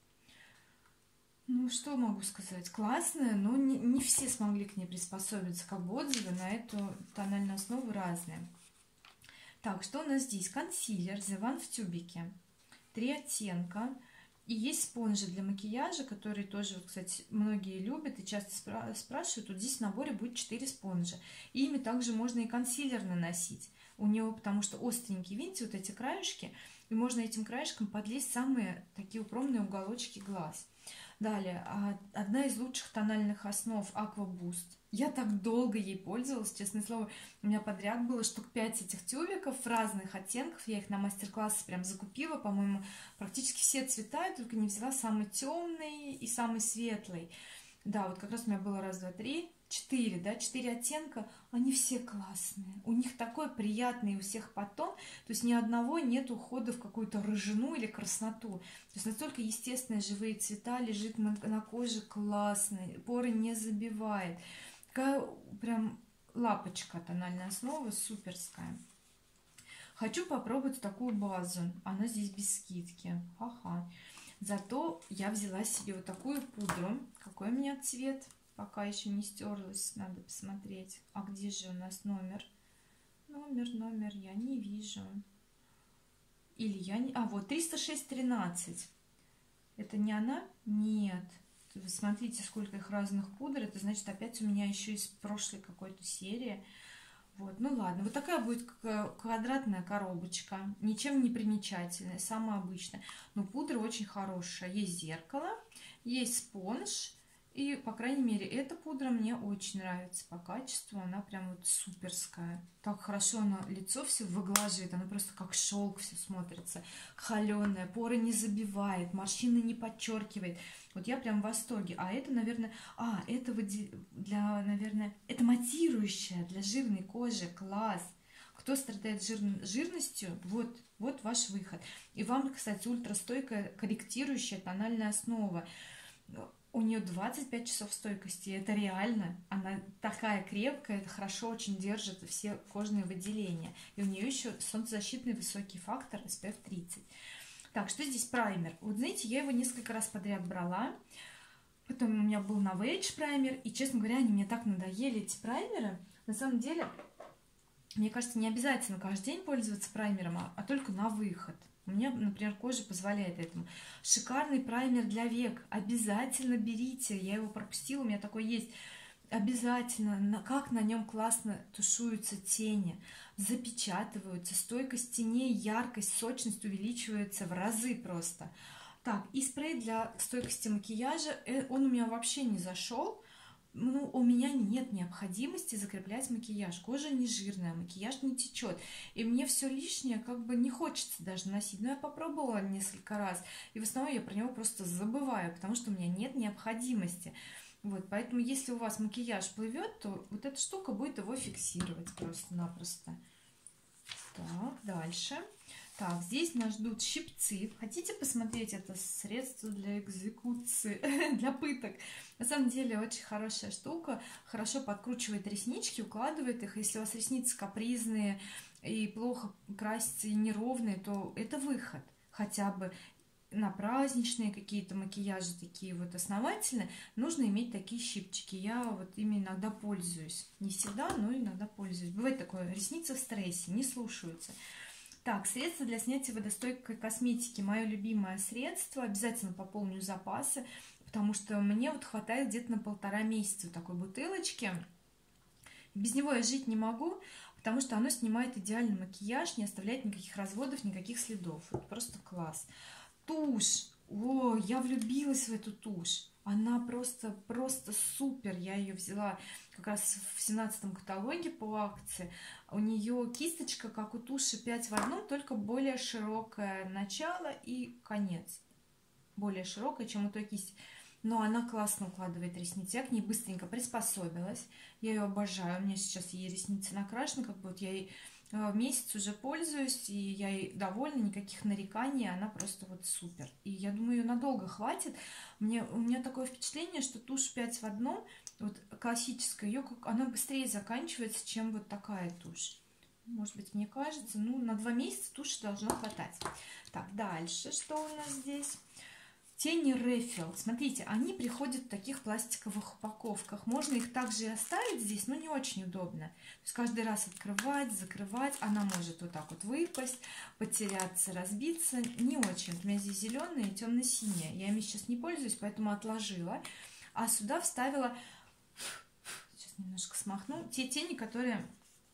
S1: Ну, что могу сказать, классная, но не все смогли к ней приспособиться, как бы отзывы на эту тональную основу разные. Так, что у нас здесь? Консилер Зеван в тюбике. 3 оттенка. И есть спонжи для макияжа, которые тоже, вот, кстати, многие любят и часто спрашивают. Вот здесь в наборе будет 4 спонжа. И ими также можно и консилер наносить. У него, потому что остренькие, видите, вот эти краешки. И можно этим краешком подлезть самые такие укромные уголочки глаз. Далее, одна из лучших тональных основ Aqua Boost. Я так долго ей пользовалась, честное слово. У меня подряд было штук 5 этих тюбиков разных оттенков. Я их на мастер-классы прям закупила. По-моему, практически все цвета, я только не взяла самый темный и самый светлый. Да, вот как раз у меня было раз, два, три, 4, да, 4 оттенка. Они все классные. У них такой приятный у всех потон. То есть ни одного нет ухода в какую-то рыжину или красноту. То есть настолько естественные живые цвета лежит на коже, классный. Поры не забивает. Такая прям лапочка, тональная основа, суперская. Хочу попробовать такую базу. Она здесь без скидки. Ха-ха. Зато я взяла себе вот такую пудру. Какой у меня цвет? Пока еще не стерлась. Надо посмотреть. А где же у нас номер? Номер. Я не вижу. Или я не... А, вот 306-13. Это не она? Нет. Вы смотрите, сколько их разных пудр. Это значит, опять у меня еще из прошлой какой-то серии. Вот, ну ладно, вот такая будет квадратная коробочка, ничем не примечательная, самая обычная. Но пудра очень хорошая. Есть зеркало, есть спонж. И, по крайней мере, эта пудра мне очень нравится по качеству. Она прям вот суперская. Так хорошо она лицо все выглаживает. Она просто как шелк все смотрится. Холеная, поры не забивает, морщины не подчеркивает. Вот я прям в восторге. А это, наверное... это для, наверное... Это матирующая для жирной кожи. Класс! Кто страдает жирностью, вот ваш выход. И вам, кстати, ультрастойкая корректирующая тональная основа. У нее 25 часов стойкости, это реально, она такая крепкая, это хорошо очень держит все кожные выделения. И у нее еще солнцезащитный высокий фактор SPF 30. Так, что здесь праймер? Вот знаете, я его несколько раз подряд брала, потом у меня был Novage праймер, и, честно говоря, они мне так надоели, эти праймеры. На самом деле, мне кажется, не обязательно каждый день пользоваться праймером, а только на выход. У меня, например, кожа позволяет этому. Шикарный праймер для век. Обязательно берите. Я его пропустила, у меня такой есть. Обязательно. Как на нем классно тушуются тени. Запечатываются. Стойкость теней, яркость, сочность увеличивается в разы просто. Так, и спрей для стойкости макияжа. Он у меня вообще не зашел. Ну, у меня нет необходимости закреплять макияж. Кожа не жирная, макияж не течет. И мне все лишнее как бы не хочется даже носить. Но я попробовала несколько раз. И в основном я про него просто забываю, потому что у меня нет необходимости. Вот, поэтому если у вас макияж плывет, то вот эта штука будет его фиксировать просто-напросто. Так, дальше. Так, здесь нас ждут щипцы. Хотите посмотреть это средство для экзекуции, для пыток? На самом деле очень хорошая штука. Хорошо подкручивает реснички, укладывает их. Если у вас ресницы капризные и плохо красятся и неровные, то это выход. Хотя бы на праздничные какие-то макияжи такие вот основательные, нужно иметь такие щипчики. Я вот ими иногда пользуюсь. Не всегда, но иногда пользуюсь. Бывает такое, ресницы в стрессе, не слушаются. Так, средство для снятия водостойкой косметики. Мое любимое средство. Обязательно пополню запасы, потому что мне вот хватает где-то на 1,5 месяца вот такой бутылочки. Без него я жить не могу, потому что оно снимает идеальный макияж, не оставляет никаких разводов, никаких следов. Это просто класс. Тушь. О, я влюбилась в эту тушь. Она просто супер. Я ее взяла как раз в 17-м каталоге по акции. У нее кисточка, как у туши 5 в 1, только более широкое начало и конец. Более широкая, чем у той кисти. Но она классно укладывает ресницы. Я к ней быстренько приспособилась. Я ее обожаю. У меня сейчас ей ресницы накрашены. Как бы вот я ей месяц уже пользуюсь, и я ей довольна, никаких нареканий, она просто вот супер. И я думаю, ее надолго хватит. У меня такое впечатление, что тушь 5 в 1, вот классическая, она быстрее заканчивается, чем вот такая тушь. Может быть, мне кажется, ну, на 2 месяца туши должно хватать. Так, дальше, что у нас здесь? Тени Рефил. Смотрите, они приходят в таких пластиковых упаковках. Можно их также и оставить здесь, но не очень удобно. То есть каждый раз открывать, закрывать. Она может вот так вот выпасть, потеряться, разбиться. Не очень. У меня здесь зеленые и темно-синие. Я ими сейчас не пользуюсь, поэтому отложила. А сюда вставила, сейчас немножко смахну, те тени, которые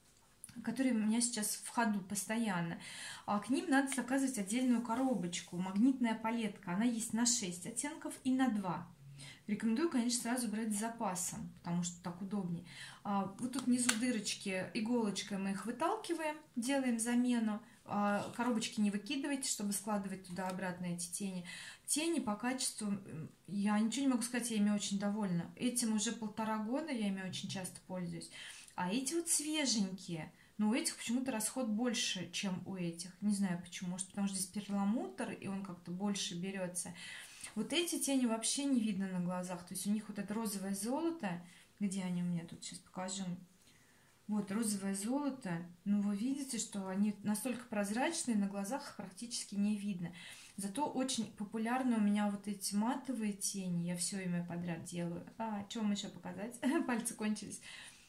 S1: у меня сейчас в ходу постоянно. К ним надо заказывать отдельную коробочку. Магнитная палетка. Она есть на 6 оттенков и на 2. Рекомендую, конечно, сразу брать с запасом, потому что так удобнее. Вот тут внизу дырочки, иголочкой мы их выталкиваем, делаем замену. Коробочки не выкидывайте, чтобы складывать туда-обратно эти тени. Тени по качеству, я ничего не могу сказать, я ими очень довольна. Этим уже 1,5 года, я ими очень часто пользуюсь. А эти вот свеженькие. Но у этих почему-то расход больше, чем у этих. Не знаю почему. Может, потому что здесь перламутр, и он как-то больше берется. Вот эти тени вообще не видно на глазах. То есть у них вот это розовое золото. Где они у меня тут? Сейчас покажу. Вот розовое золото. Ну, вы видите, что они настолько прозрачные, на глазах их практически не видно. Зато очень популярны у меня вот эти матовые тени. Я все ими подряд делаю. Что вам еще показать? Пальцы кончились.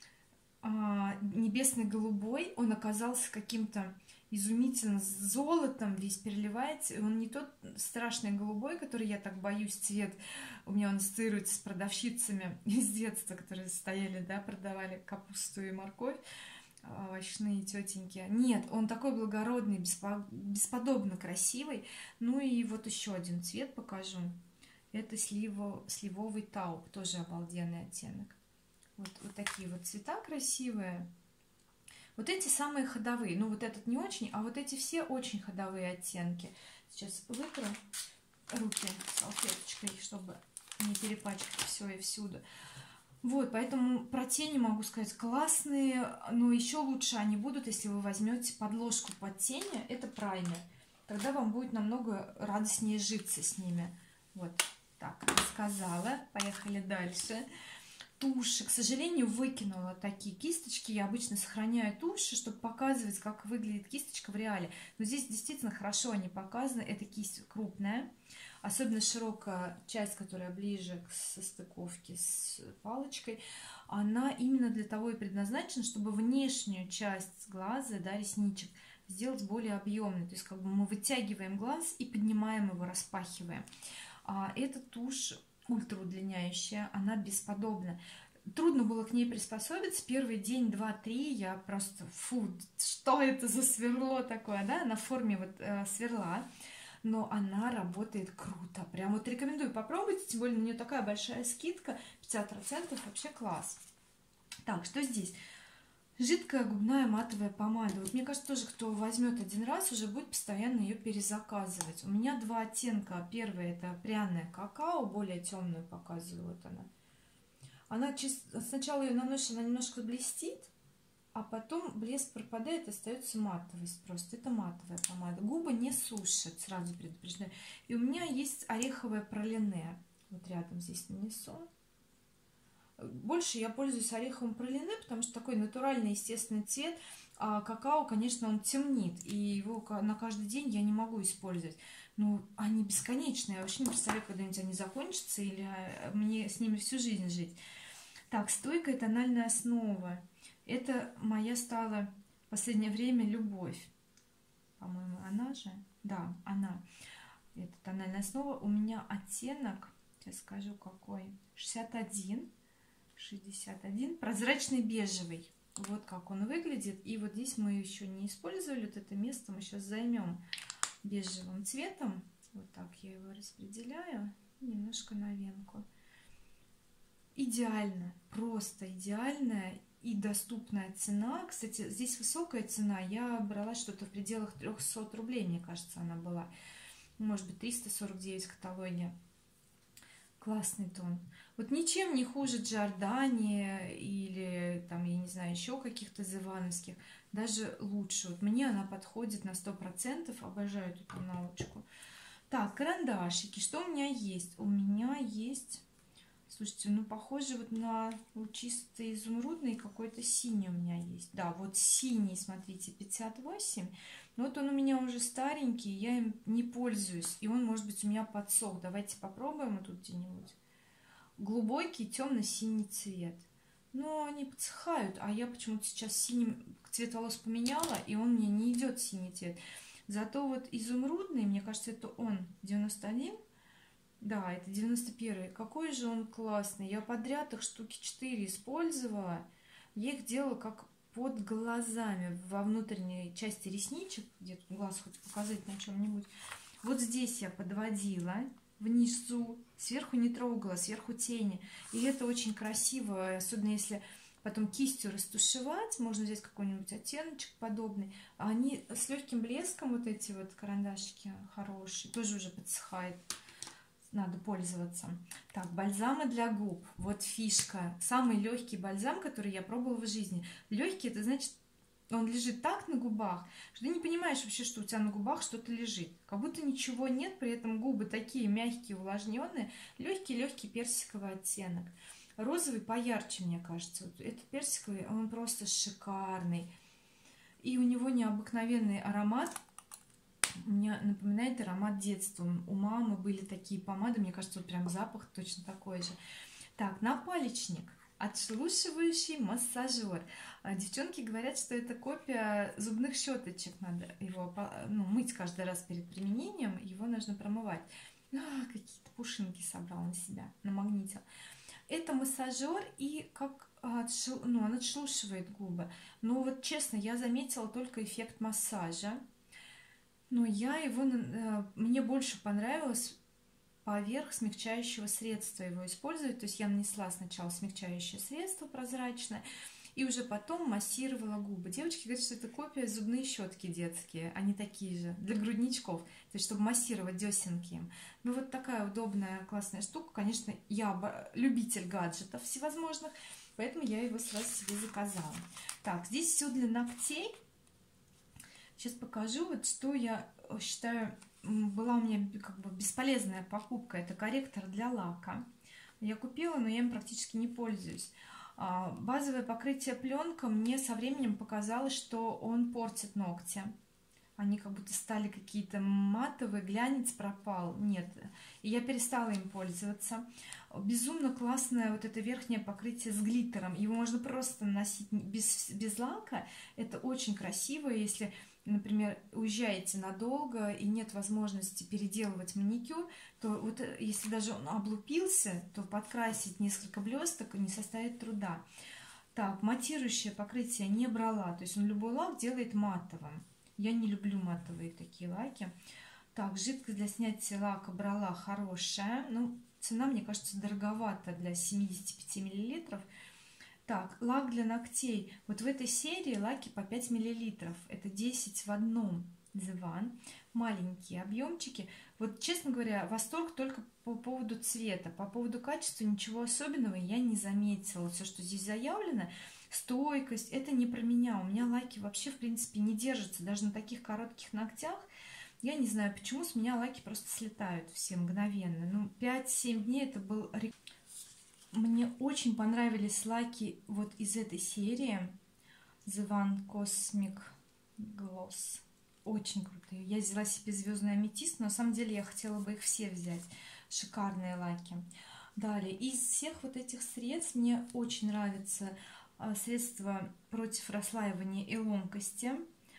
S1: Небесный голубой, он оказался каким-то изумительно золотом, весь переливается, и он не тот страшный голубой, который я так боюсь, цвет у меня он ассоциируется с продавщицами из детства, которые стояли, да, продавали капусту и морковь. овощные тетеньки. Нет, он такой благородный, бесподобно красивый. Ну и вот еще один цвет покажу. Это сливовый тауп, тоже обалденный оттенок. Вот такие вот цвета красивые. Вот эти самые ходовые. Ну вот этот не очень, а вот эти все очень ходовые оттенки. Сейчас вытру руки салфеточкой, чтобы не перепачкать все и всюду. Вот, поэтому про тени могу сказать классные, но еще лучше они будут, если вы возьмете подложку под тени, это праймер. Тогда вам будет намного радостнее житься с ними. Вот, так, рассказала. Поехали дальше. Туши, к сожалению, выкинула такие кисточки. Я обычно сохраняю туши, чтобы показывать, как выглядит кисточка в реале. Но здесь действительно хорошо они показаны. Эта кисть крупная. Особенно широкая часть, которая ближе к состыковке с палочкой, она именно для того и предназначена, чтобы внешнюю часть глаза, да, ресничек, сделать более объемной. То есть как бы мы вытягиваем глаз и поднимаем его, распахиваем. А эта тушь ультра удлиняющая, она бесподобна. Трудно было к ней приспособиться. Первый день, 2-3 я просто, фу, что это за сверло такое, да, на форме вот сверла. Но она работает круто. Прям вот рекомендую попробовать, тем более на нее такая большая скидка, 50%, вообще класс. Так, что здесь? Жидкая губная матовая помада. Вот мне кажется, тоже кто возьмет один раз, уже будет постоянно ее перезаказывать. У меня два оттенка. Первый это пряное какао, более темную показываю, вот она. Она сначала ее наносишь, она немножко блестит, а потом блеск пропадает, остается матовость просто. Это матовая помада. Губы не сушат, сразу предупреждаю. И у меня есть ореховое пролине. Вот рядом здесь нанесу. Больше я пользуюсь ореховым пролине, потому что такой натуральный, естественный цвет. А какао, конечно, он темнит. И его на каждый день я не могу использовать. Но они бесконечные. Я вообще не представляю, когда-нибудь они закончатся. Или мне с ними всю жизнь жить. Так, стойкая тональная основа. Это моя стала в последнее время любовь. По-моему, она же? Да, она. Это тональная основа. У меня оттенок, сейчас скажу какой, 61. Прозрачный бежевый. Вот как он выглядит. И вот здесь мы еще не использовали. Вот это место мы сейчас займем бежевым цветом. Вот так я его распределяю. Немножко на венку. Идеально. Просто идеальная. И доступная цена. Кстати, здесь высокая цена. Я брала что-то в пределах 300 рублей, мне кажется, она была. Может быть, 349 в каталоге. Классный тон. Вот ничем не хуже Джордани или, там, я не знаю, еще каких-то зевановских. Даже лучше. Вот мне она подходит на 100%. Обожаю эту тоналочку. Так, карандашики. Что у меня есть? У меня есть... Слушайте, ну похоже вот на чисто изумрудный, какой-то синий у меня есть. Да, вот синий, смотрите, 58. Но вот он у меня уже старенький, я им не пользуюсь. И он, может быть, у меня подсох. Давайте попробуем вот тут где-нибудь. Глубокий темно-синий цвет. Но они подсыхают, а я почему-то сейчас синим цвет волос поменяла, и он мне не идет синий цвет. Зато вот изумрудный, мне кажется, это он, 91. Да, это 91. Какой же он классный. Я подряд их штуки 4 использовала. Я их делала как под глазами, во внутренней части ресничек, где-то глаз хоть показать на чем-нибудь. Вот здесь я подводила внизу, сверху не трогала, сверху тени. И это очень красиво, особенно если потом кистью растушевать, можно взять какой-нибудь оттеночек подобный. А они с легким блеском, вот эти вот карандашики хорошие, тоже уже подсыхает. Надо пользоваться. Так, бальзамы для губ. Вот фишка. Самый легкий бальзам, который я пробовала в жизни. Легкий, это значит, он лежит так на губах, что ты не понимаешь вообще, что у тебя на губах что-то лежит. Как будто ничего нет, при этом губы такие мягкие, увлажненные. Легкий-легкий персиковый оттенок. Розовый поярче, мне кажется. Вот этот персиковый, он просто шикарный. И у него необыкновенный аромат. Мне напоминает аромат детства. У мамы были такие помады. Мне кажется, вот прям запах точно такой же. Так, напалечник. Отшелушивающий массажер. Девчонки говорят, что это копия зубных щеточек. Надо его мыть каждый раз перед применением. Его нужно промывать. Какие-то пушинки собрал на себя, намагнитил. Это массажер и как он отшелушивает губы. Но вот честно, я заметила только эффект массажа, но мне больше понравилось поверх смягчающего средства его использовать. То есть я нанесла сначала смягчающее средство прозрачное и уже потом массировала губы. Девочки говорят, что это копия зубные щетки детские, они такие же для грудничков, то есть чтобы массировать десенки им. Ну вот такая удобная классная штука. Конечно, я любитель гаджетов всевозможных, поэтому я его сразу себе заказала. Так, здесь все для ногтей. Сейчас покажу, вот что я считаю была у меня как бы бесполезная покупка. Это корректор для лака. Я купила, но я им практически не пользуюсь. Базовое покрытие пленка, мне со временем показалось, что он портит ногти. Они как будто стали какие-то матовые, глянец пропал. Нет, и я перестала им пользоваться. Безумно классное вот это верхнее покрытие с глиттером. Его можно просто носить без лака. Это очень красиво, если, например, уезжаете надолго и нет возможности переделывать маникюр, то вот если даже он облупился, то подкрасить несколько блесток не составит труда. Так, матирующее покрытие не брала, то есть он любой лак делает матовым. Я не люблю матовые такие лаки. Так, жидкость для снятия лака брала хорошая. Ну, цена, мне кажется, дороговата для 75 мл. Так, лак для ногтей. Вот в этой серии лаки по 5 мл. Это 10 в одном. The One. Маленькие объемчики. Вот, честно говоря, восторг только по поводу цвета. По поводу качества ничего особенного я не заметила. Все, что здесь заявлено, стойкость, это не про меня. У меня лаки вообще, в принципе, не держатся. Даже на таких коротких ногтях. Я не знаю, почему с меня лаки просто слетают все мгновенно. Ну, 5-7 дней это был... Мне очень понравились лаки вот из этой серии. The One Cosmic Gloss. Очень крутые. Я взяла себе звездный аметист, но на самом деле я хотела бы их все взять. Шикарные лаки. Далее, из всех вот этих средств мне очень нравится средство против расслаивания и ломкости.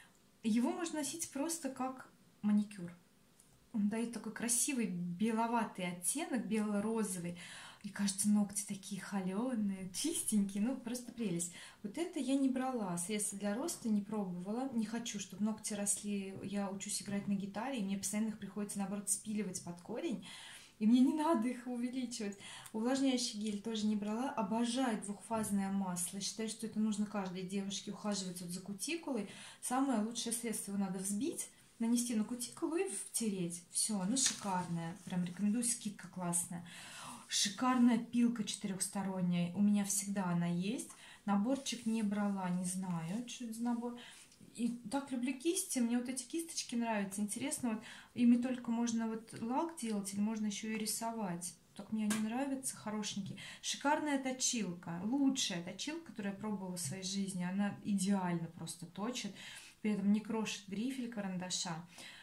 S1: Его можно носить просто как маникюр. Он дает такой красивый беловатый оттенок, бело-розовый. И кажется, ногти такие холеные, чистенькие, ну просто прелесть. Вот это я не брала, средства для роста не пробовала, не хочу, чтобы ногти росли. Я учусь играть на гитаре, и мне постоянно их приходится, наоборот, спиливать под корень, и мне не надо их увеличивать. Увлажняющий гель тоже не брала. Обожаю двухфазное масло, считаю, что это нужно каждой девушке ухаживать вот за кутикулой. Самое лучшее средство: его надо взбить, нанести на кутикулу и втереть. Все, ну шикарное, прям рекомендую, скидка классная. Шикарная пилка четырехсторонняя, у меня всегда она есть. Наборчик не брала, не знаю, что это за набор. И так люблю кисти, мне вот эти кисточки нравятся. Интересно, вот ими только можно вот лак делать или можно еще и рисовать. Так мне они нравятся, хорошенькие. Шикарная точилка, лучшая точилка, которую я пробовала в своей жизни. Она идеально просто точит, при этом не крошит грифель карандаша.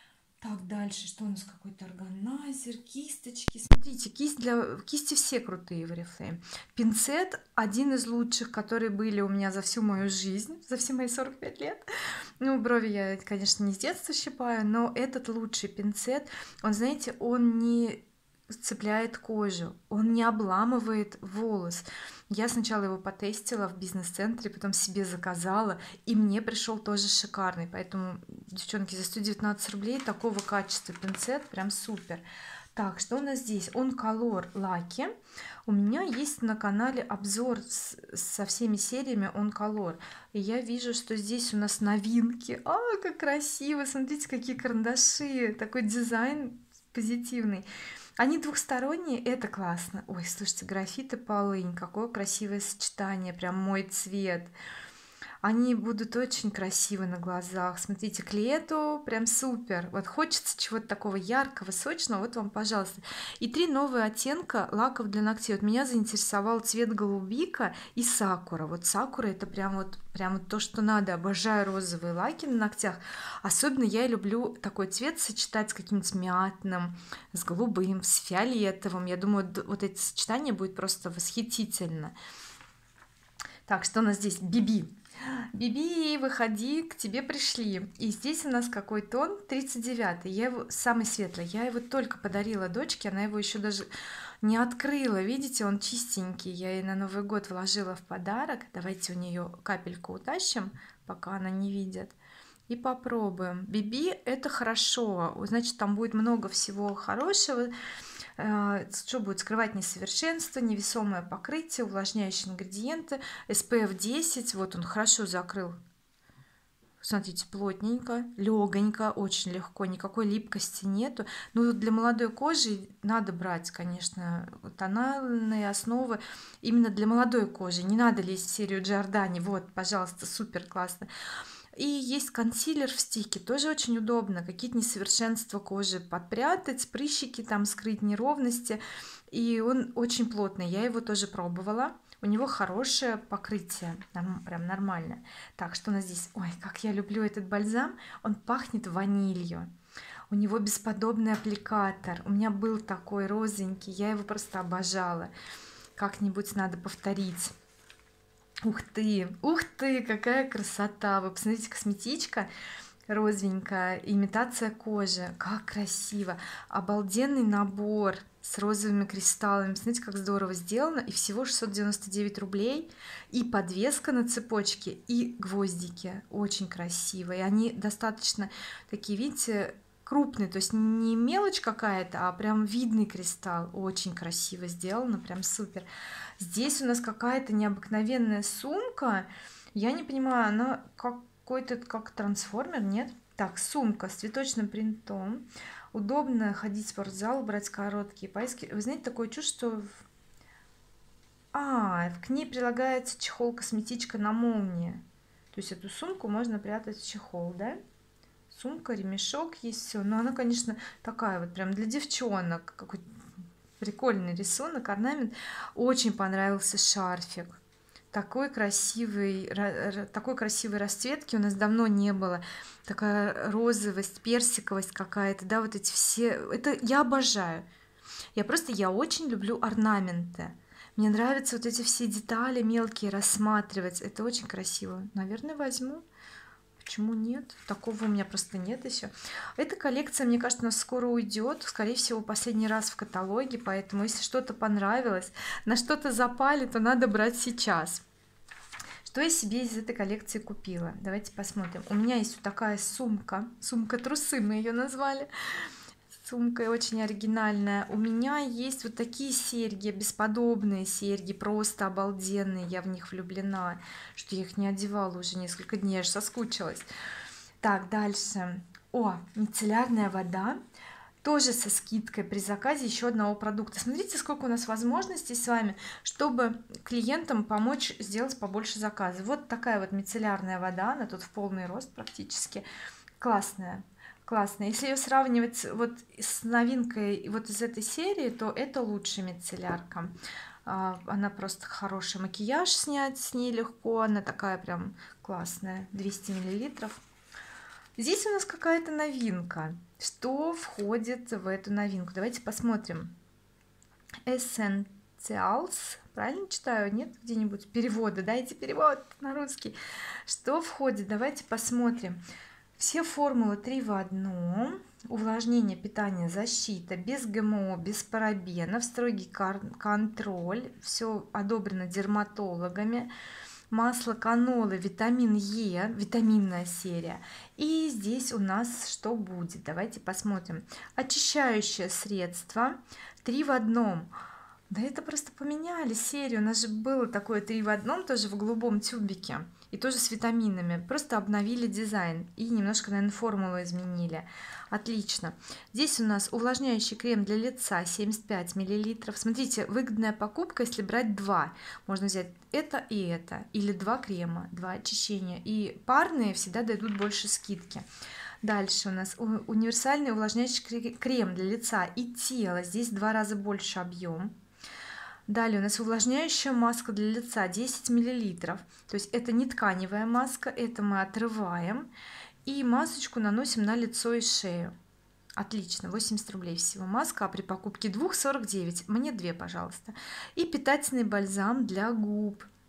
S1: Так, дальше, что у нас? Какой-то органайзер, кисточки. Смотрите, кисти все крутые в Oriflame. Пинцет один из лучших, которые были у меня за всю мою жизнь, за все мои 45 лет. Ну, брови я, конечно, не с детства щипаю, но этот лучший пинцет, он, знаете, он не цепляет кожу, он не обламывает волос. Я сначала его потестила в бизнес-центре, потом себе заказала, и мне пришел тоже шикарный. Поэтому, девчонки, за 119 рублей такого качества пинцет прям супер. Так, что у нас здесь? OnColor лаки. У меня есть на канале обзор со всеми сериями OnColor, и я вижу, что здесь у нас новинки. Как красиво! Смотрите, какие карандаши, такой дизайн позитивный. Они двухсторонние, это классно. Ой, слушайте, графит и полынь, какое красивое сочетание, прям мой цвет. Они будут очень красивы на глазах. Смотрите, к лету прям супер. Вот хочется чего-то такого яркого, сочного, вот вам, пожалуйста. И 3 новые оттенка лаков для ногтей. Вот меня заинтересовал цвет голубика и сакура. Вот сакура — это прям то, что надо. Обожаю розовые лаки на ногтях. Особенно я люблю такой цвет сочетать с каким-нибудь мятным, с голубым, с фиолетовым. Я думаю, вот это сочетание будет просто восхитительно. Так, что у нас здесь? Биби. Биби, выходи, к тебе пришли. И здесь у нас какой тон? 39. Я его самый светлый, я его только подарила дочке, она его еще даже не открыла. Видите, он чистенький, я ей на Новый год вложила в подарок. Давайте у нее капельку утащим, пока она не видит, и попробуем. Биби это хорошо, значит там будет много всего хорошего. Что будет скрывать несовершенство, невесомое покрытие, увлажняющие ингредиенты, SPF 10. Вот он хорошо закрыл, смотрите, плотненько, легонько, очень легко, никакой липкости нету. Ну для молодой кожи надо брать, конечно, тональные основы именно для молодой кожи, не надо лезть в серию Giordani. Вот, пожалуйста, супер классно. И есть консилер в стике, тоже очень удобно какие-то несовершенства кожи подпрятать, прыщики там скрыть, неровности. И он очень плотный, я его тоже пробовала, у него хорошее покрытие, прям нормально. Так, что у нас здесь? Ой, как я люблю этот бальзам, он пахнет ванилью, у него бесподобный аппликатор, у меня был такой розовенький, я его просто обожала, как-нибудь надо повторить. Ух ты, какая красота! Вы посмотрите, косметичка розовенькая, имитация кожи, как красиво, обалденный набор с розовыми кристаллами, смотрите, как здорово сделано, и всего 699 рублей, и подвеска на цепочке, и гвоздики, очень красиво, и они достаточно такие, видите, крупные, то есть не мелочь какая-то, а прям видный кристалл, очень красиво сделано, прям супер. Здесь у нас какая-то необыкновенная сумка, я не понимаю, она какой-то как трансформер, нет? Так, сумка с цветочным принтом, удобно ходить в спортзал, брать короткие поездки. Вы знаете, такое чувство, что к ней прилагается чехол, косметичка на молнии, то есть эту сумку можно прятать в чехол, да? Сумка, ремешок есть, все, но она, конечно, такая вот прям для девчонок, какой прикольный рисунок, орнамент. Очень понравился шарфик, такой красивый, такой красивой расцветки у нас давно не было, такая розовость, персиковость какая-то, да, вот эти все, это я обожаю, я очень люблю орнаменты, мне нравятся вот эти все детали мелкие рассматривать, это очень красиво, наверное, возьму. Почему нет? Такого у меня просто нет еще. Эта коллекция, мне кажется, у нас скоро уйдет, скорее всего последний раз в каталоге, поэтому если что-то понравилось, на что-то запали, то надо брать сейчас. Что я себе из этой коллекции купила? Давайте посмотрим. У меня есть вот такая сумка трусы мы ее назвали, сумка очень оригинальная. У меня есть вот такие серьги, бесподобные серьги, просто обалденные, я в них влюблена, что я их не одевала уже несколько дней, аж соскучилась. Так, дальше. Мицеллярная вода, тоже со скидкой при заказе еще одного продукта. Смотрите, сколько у нас возможностей с вами, чтобы клиентам помочь сделать побольше заказов. Вот такая вот мицеллярная вода, она тут в полный рост практически, классная. Если ее сравнивать вот с новинкой вот из этой серии, то это лучшая мицеллярка, она просто хороший, макияж снять с ней легко, она такая прям классная, 200 миллилитров. Здесь у нас какая-то новинка, что входит в эту новинку, давайте посмотрим. Essentials, правильно читаю, нет где-нибудь перевода, дайте перевод на русский, что входит, давайте посмотрим. Все формулы 3 в одном, увлажнение, питание, защита, без ГМО, без парабенов, строгий контроль, все одобрено дерматологами, масло канолы, витамин Е, витаминная серия. И здесь у нас что будет, давайте посмотрим. Очищающее средство 3 в одном. Да это просто поменяли серию, у нас же было такое 3 в одном, тоже в голубом тюбике, и тоже с витаминами, просто обновили дизайн и немножко, наверное, формулу изменили. Отлично. Здесь у нас увлажняющий крем для лица 75 миллилитров. Смотрите, выгодная покупка, если брать два, можно взять это и это, или два крема, два очищения, и парные всегда дадут больше скидки. Дальше у нас универсальный увлажняющий крем для лица и тела, здесь в 2 раза больше объем. Далее у нас увлажняющая маска для лица 10 миллилитров, то есть это не тканевая маска, это мы отрываем и масочку наносим на лицо и шею. Отлично, 80 рублей всего маска, а при покупке 2 49, мне 2, пожалуйста. И питательный бальзам для губ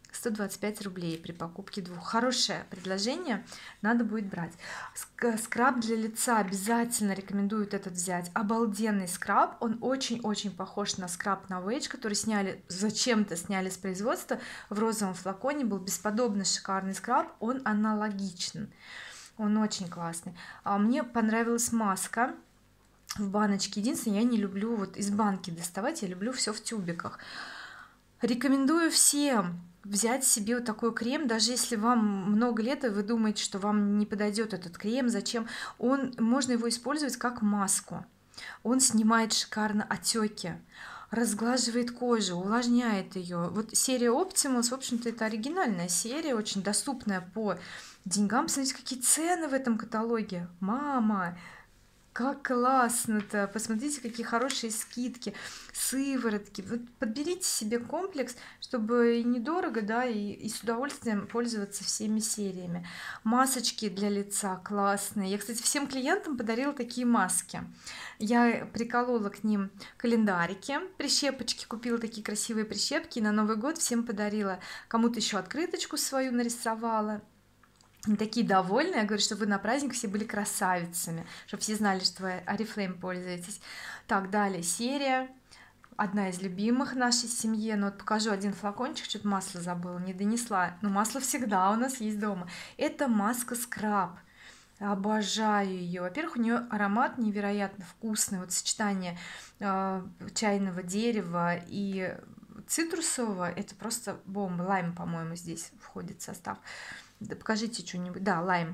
S1: 125 рублей при покупке 2. Хорошее предложение, надо будет брать. Скраб для лица обязательно рекомендуют этот взять. Обалденный скраб, он очень-очень похож на скраб Novage, который зачем-то сняли с производства в розовом флаконе. Был бесподобно шикарный скраб, он аналогичен, он очень классный. Мне понравилась маска в баночке. Единственное, я не люблю вот из банки доставать, я люблю все в тюбиках. Рекомендую всем взять себе вот такой крем, даже если вам много лет и вы думаете, что вам не подойдет этот крем, зачем, можно его использовать как маску. Он снимает шикарно отеки, разглаживает кожу, увлажняет ее. Вот серия Optimus, в общем-то, это оригинальная серия, очень доступная по деньгам. Смотрите, какие цены в этом каталоге, мама, как классно-то, посмотрите, какие хорошие скидки, сыворотки. Вот подберите себе комплекс, чтобы и недорого, да, и с удовольствием пользоваться всеми сериями. Масочки для лица классные. Я, кстати, всем клиентам подарила такие маски. Я приколола к ним календарики, прищепочки, купила такие красивые прищепки, и на Новый год всем подарила. Кому-то еще открыточку свою нарисовала. Они такие довольные, я говорю, что вы на праздник все были красавицами, чтобы все знали, что вы Oriflame пользуетесь. Так, далее серия, одна из любимых нашей семьи, но вот покажу один флакончик, что-то масло забыла, не донесла, но масло всегда у нас есть дома. Это маска скраб, обожаю ее. Во-первых, у нее аромат невероятно вкусный, вот сочетание чайного дерева и цитрусового, это просто бомба. Лайм, по-моему, здесь входит в состав. Да, покажите что-нибудь. Да, лайм.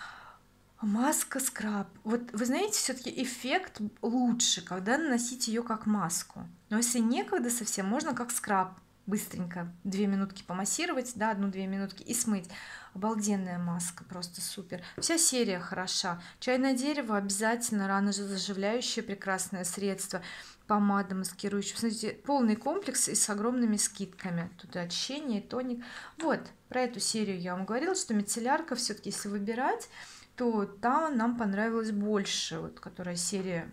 S1: Маска скраб, вот вы знаете, все-таки эффект лучше, когда наносить ее как маску, но если некогда совсем, можно как скраб быстренько 2 минутки помассировать, да, 1-2 минутки и смыть. Обалденная маска, просто супер. Вся серия хороша. Чайное дерево обязательно, ранозаживляющее прекрасное средство, помада маскирующая. Смотрите, полный комплекс и с огромными скидками. Тут и очищение, и тоник. Вот, про эту серию я вам говорила, что мицеллярка все-таки, если выбирать, то там нам понравилось больше, вот которая серия,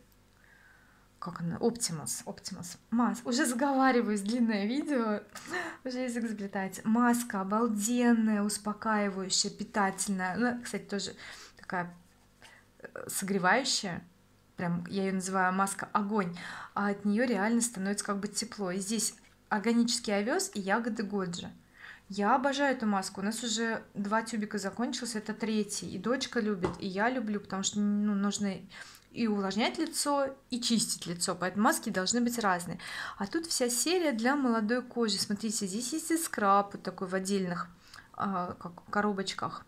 S1: как она, Optimus. Уже заговариваюсь, длинное видео, уже язык заплетается. Маска обалденная, успокаивающая, питательная, ну, кстати, тоже такая согревающая, прям я ее называю маска огонь, а от нее реально становится как бы тепло. И здесь органический овес и ягоды годжи. Я обожаю эту маску, у нас уже 2 тюбика закончилось, это 3-й, и дочка любит, и я люблю, потому что нужно и увлажнять лицо, и чистить лицо, поэтому маски должны быть разные. А тут вся серия для молодой кожи. Смотрите, здесь есть и скраб вот такой в отдельных как коробочках,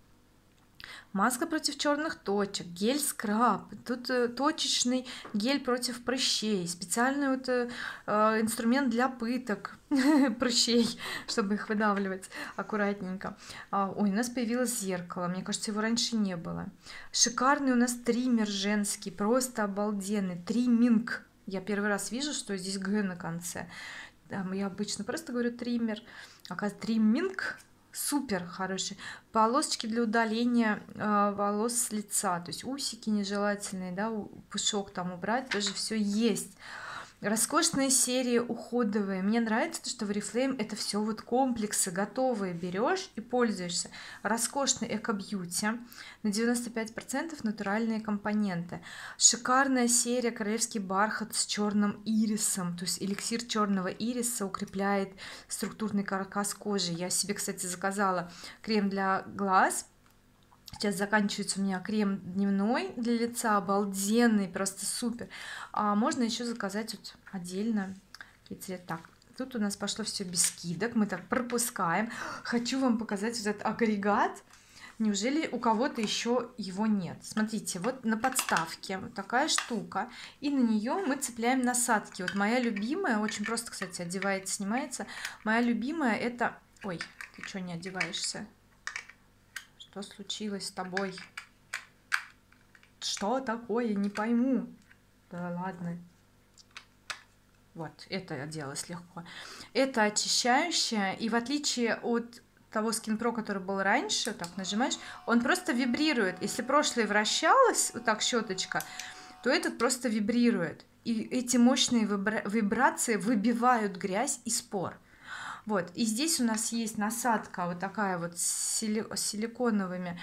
S1: маска против черных точек, гель скраб, тут точечный гель против прыщей, специальный вот инструмент для пыток прыщей, чтобы их выдавливать аккуратненько. Ой, у нас появилось зеркало, мне кажется, его раньше не было. Шикарный у нас триммер женский, просто обалденный, тримминг. Я первый раз вижу, что здесь г на конце. Я обычно просто говорю триммер, оказывается тримминг. Супер хороший. Полосочки для удаления волос с лица, то есть усики нежелательные, да, пушок там убрать, тоже все есть. Роскошные серии уходовые. Мне нравится, что в Oriflame это все вот комплексы готовые, берешь и пользуешься. Роскошный эко-бьюти, на 95% натуральные компоненты. Шикарная серия королевский бархат с черным ирисом, то есть эликсир черного ириса укрепляет структурный каркас кожи. Я себе, кстати, заказала крем для глаз. Сейчас заканчивается у меня крем дневной для лица, обалденный, просто супер. А можно еще заказать вот отдельно какие цвета. Так, тут у нас пошло все без скидок, мы так пропускаем. Хочу вам показать вот этот агрегат. Неужели у кого-то еще его нет? Смотрите, вот на подставке вот такая штука, и на нее мы цепляем насадки. Вот моя любимая, очень просто, кстати, одевается, снимается. Моя любимая это... Ой, ты что не одеваешься? Что случилось с тобой? Что такое? Не пойму. Да ладно. Вот, это оделось легко. Это очищающее, и в отличие от того Skin Pro, который был раньше, так нажимаешь, он просто вибрирует. Если прошлое вращалось, вот так щеточка, то этот просто вибрирует. И эти мощные вибрации выбивают грязь и спор. Вот, и здесь у нас есть насадка вот такая вот с силиконовыми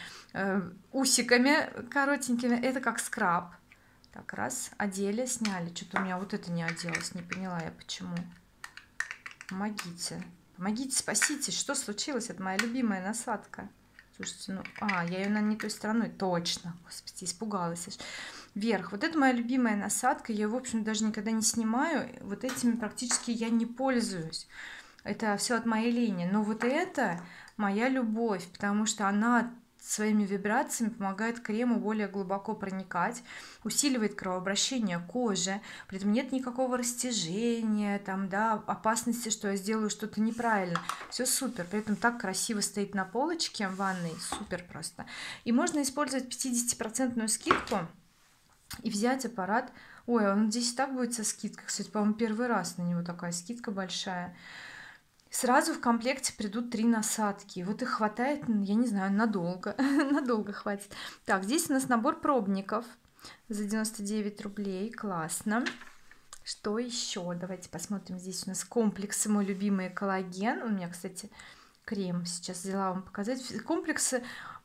S1: усиками коротенькими, это как скраб. Так, раз, одели, сняли. Что-то у меня вот это не оделось, не поняла я почему. Помогите, помогите, спасите, что случилось? Это моя любимая насадка. Слушайте, ну я ее на не той стороной, точно, господи, испугалась аж. Вверх, вот это моя любимая насадка, я в общем даже никогда не снимаю, вот этими практически я не пользуюсь, это все от моей линии, но вот это моя любовь, потому что она своими вибрациями помогает крему более глубоко проникать, усиливает кровообращение кожи, при этом нет никакого растяжения там, да, опасности, что я сделаю что-то неправильно, все супер, при этом так красиво стоит на полочке в ванной, супер просто. И можно использовать 50% скидку и взять аппарат. Ой, он здесь и так будет со скидкой, кстати, по-моему, первый раз на него такая скидка большая. Сразу в комплекте придут 3 насадки, вот их хватает, я не знаю, надолго надолго хватит. Так, здесь у нас набор пробников за 99 рублей, классно. Что еще? Давайте посмотрим. Здесь у нас комплексы, мой любимый коллаген. У меня, кстати, крем сейчас взяла вам показать. Комплексы,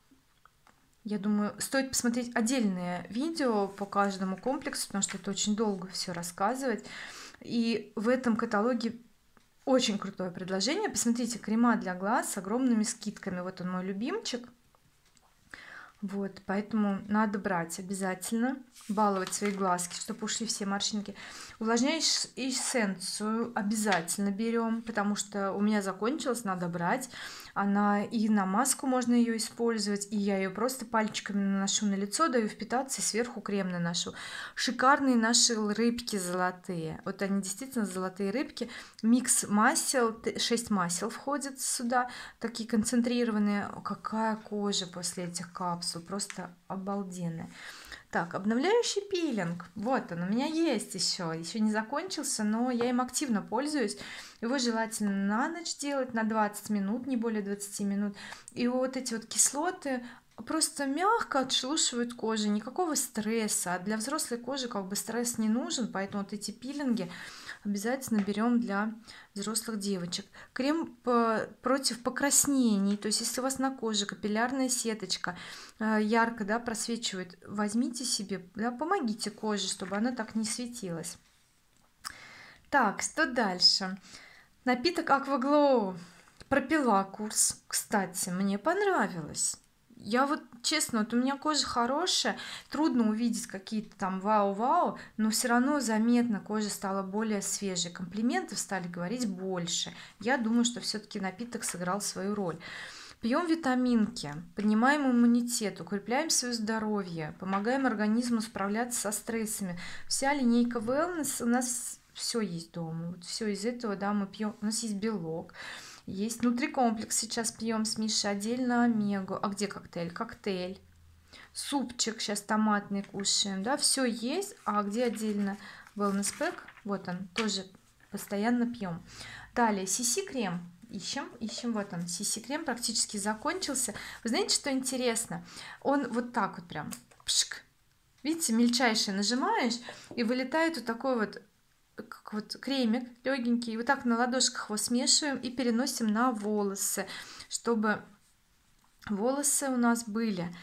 S1: я думаю, стоит посмотреть отдельное видео по каждому комплексу, потому что это очень долго все рассказывать. И в этом каталоге очень крутое предложение. Посмотрите, крема для глаз с огромными скидками. Вот он, мой любимчик. Вот, поэтому надо брать обязательно, баловать свои глазки, чтобы ушли все морщинки. Увлажняющую эссенцию обязательно берем, потому что у меня закончилась, надо брать. Она и на маску можно ее использовать, и я ее просто пальчиками наношу на лицо, даю впитаться и сверху крем наношу. Шикарные наши рыбки золотые, вот они действительно золотые рыбки. Микс масел, 6 масел входит сюда, такие концентрированные. Какая кожа после этих капсул, просто обалденная. Так, обновляющий пилинг, вот он у меня есть, еще не закончился, но я им активно пользуюсь. Его желательно на ночь делать, на 20 минут, не более 20 минут. И вот эти вот кислоты просто мягко отшелушивают кожу, никакого стресса. А для взрослой кожи как бы стресс не нужен, поэтому вот эти пилинги обязательно берем для взрослых девочек. Крем против покраснений, то есть если у вас на коже капиллярная сеточка ярко, да, просвечивает, возьмите себе, да, помогите коже, чтобы она так не светилась. Так, что дальше? Напиток Aquaglow, пропила курс, кстати, мне понравилось. Я вот честно, вот у меня кожа хорошая, трудно увидеть какие-то там вау-вау, но все равно заметно кожа стала более свежей, комплиментов стали говорить больше. Я думаю, что все-таки напиток сыграл свою роль. Пьем витаминки, поднимаем иммунитет, укрепляем свое здоровье, помогаем организму справляться со стрессами. Вся линейка wellness, у нас все есть дома, вот все из этого, да, мы пьем, у нас есть белок, есть нутрикомплекс, сейчас пьем с Мишей, отдельно омегу. А где коктейль, супчик сейчас томатный кушаем, да, все есть. А где отдельно wellness pack, вот он тоже постоянно пьем. Далее CC крем ищем, вот он, CC крем практически закончился. Вы знаете, что интересно, он вот так вот прям пшик, видите, мельчайшее нажимаешь и вылетает вот такой вот, как вот кремик легенький, вот так на ладошках его смешиваем и переносим на волосы, чтобы волосы у нас были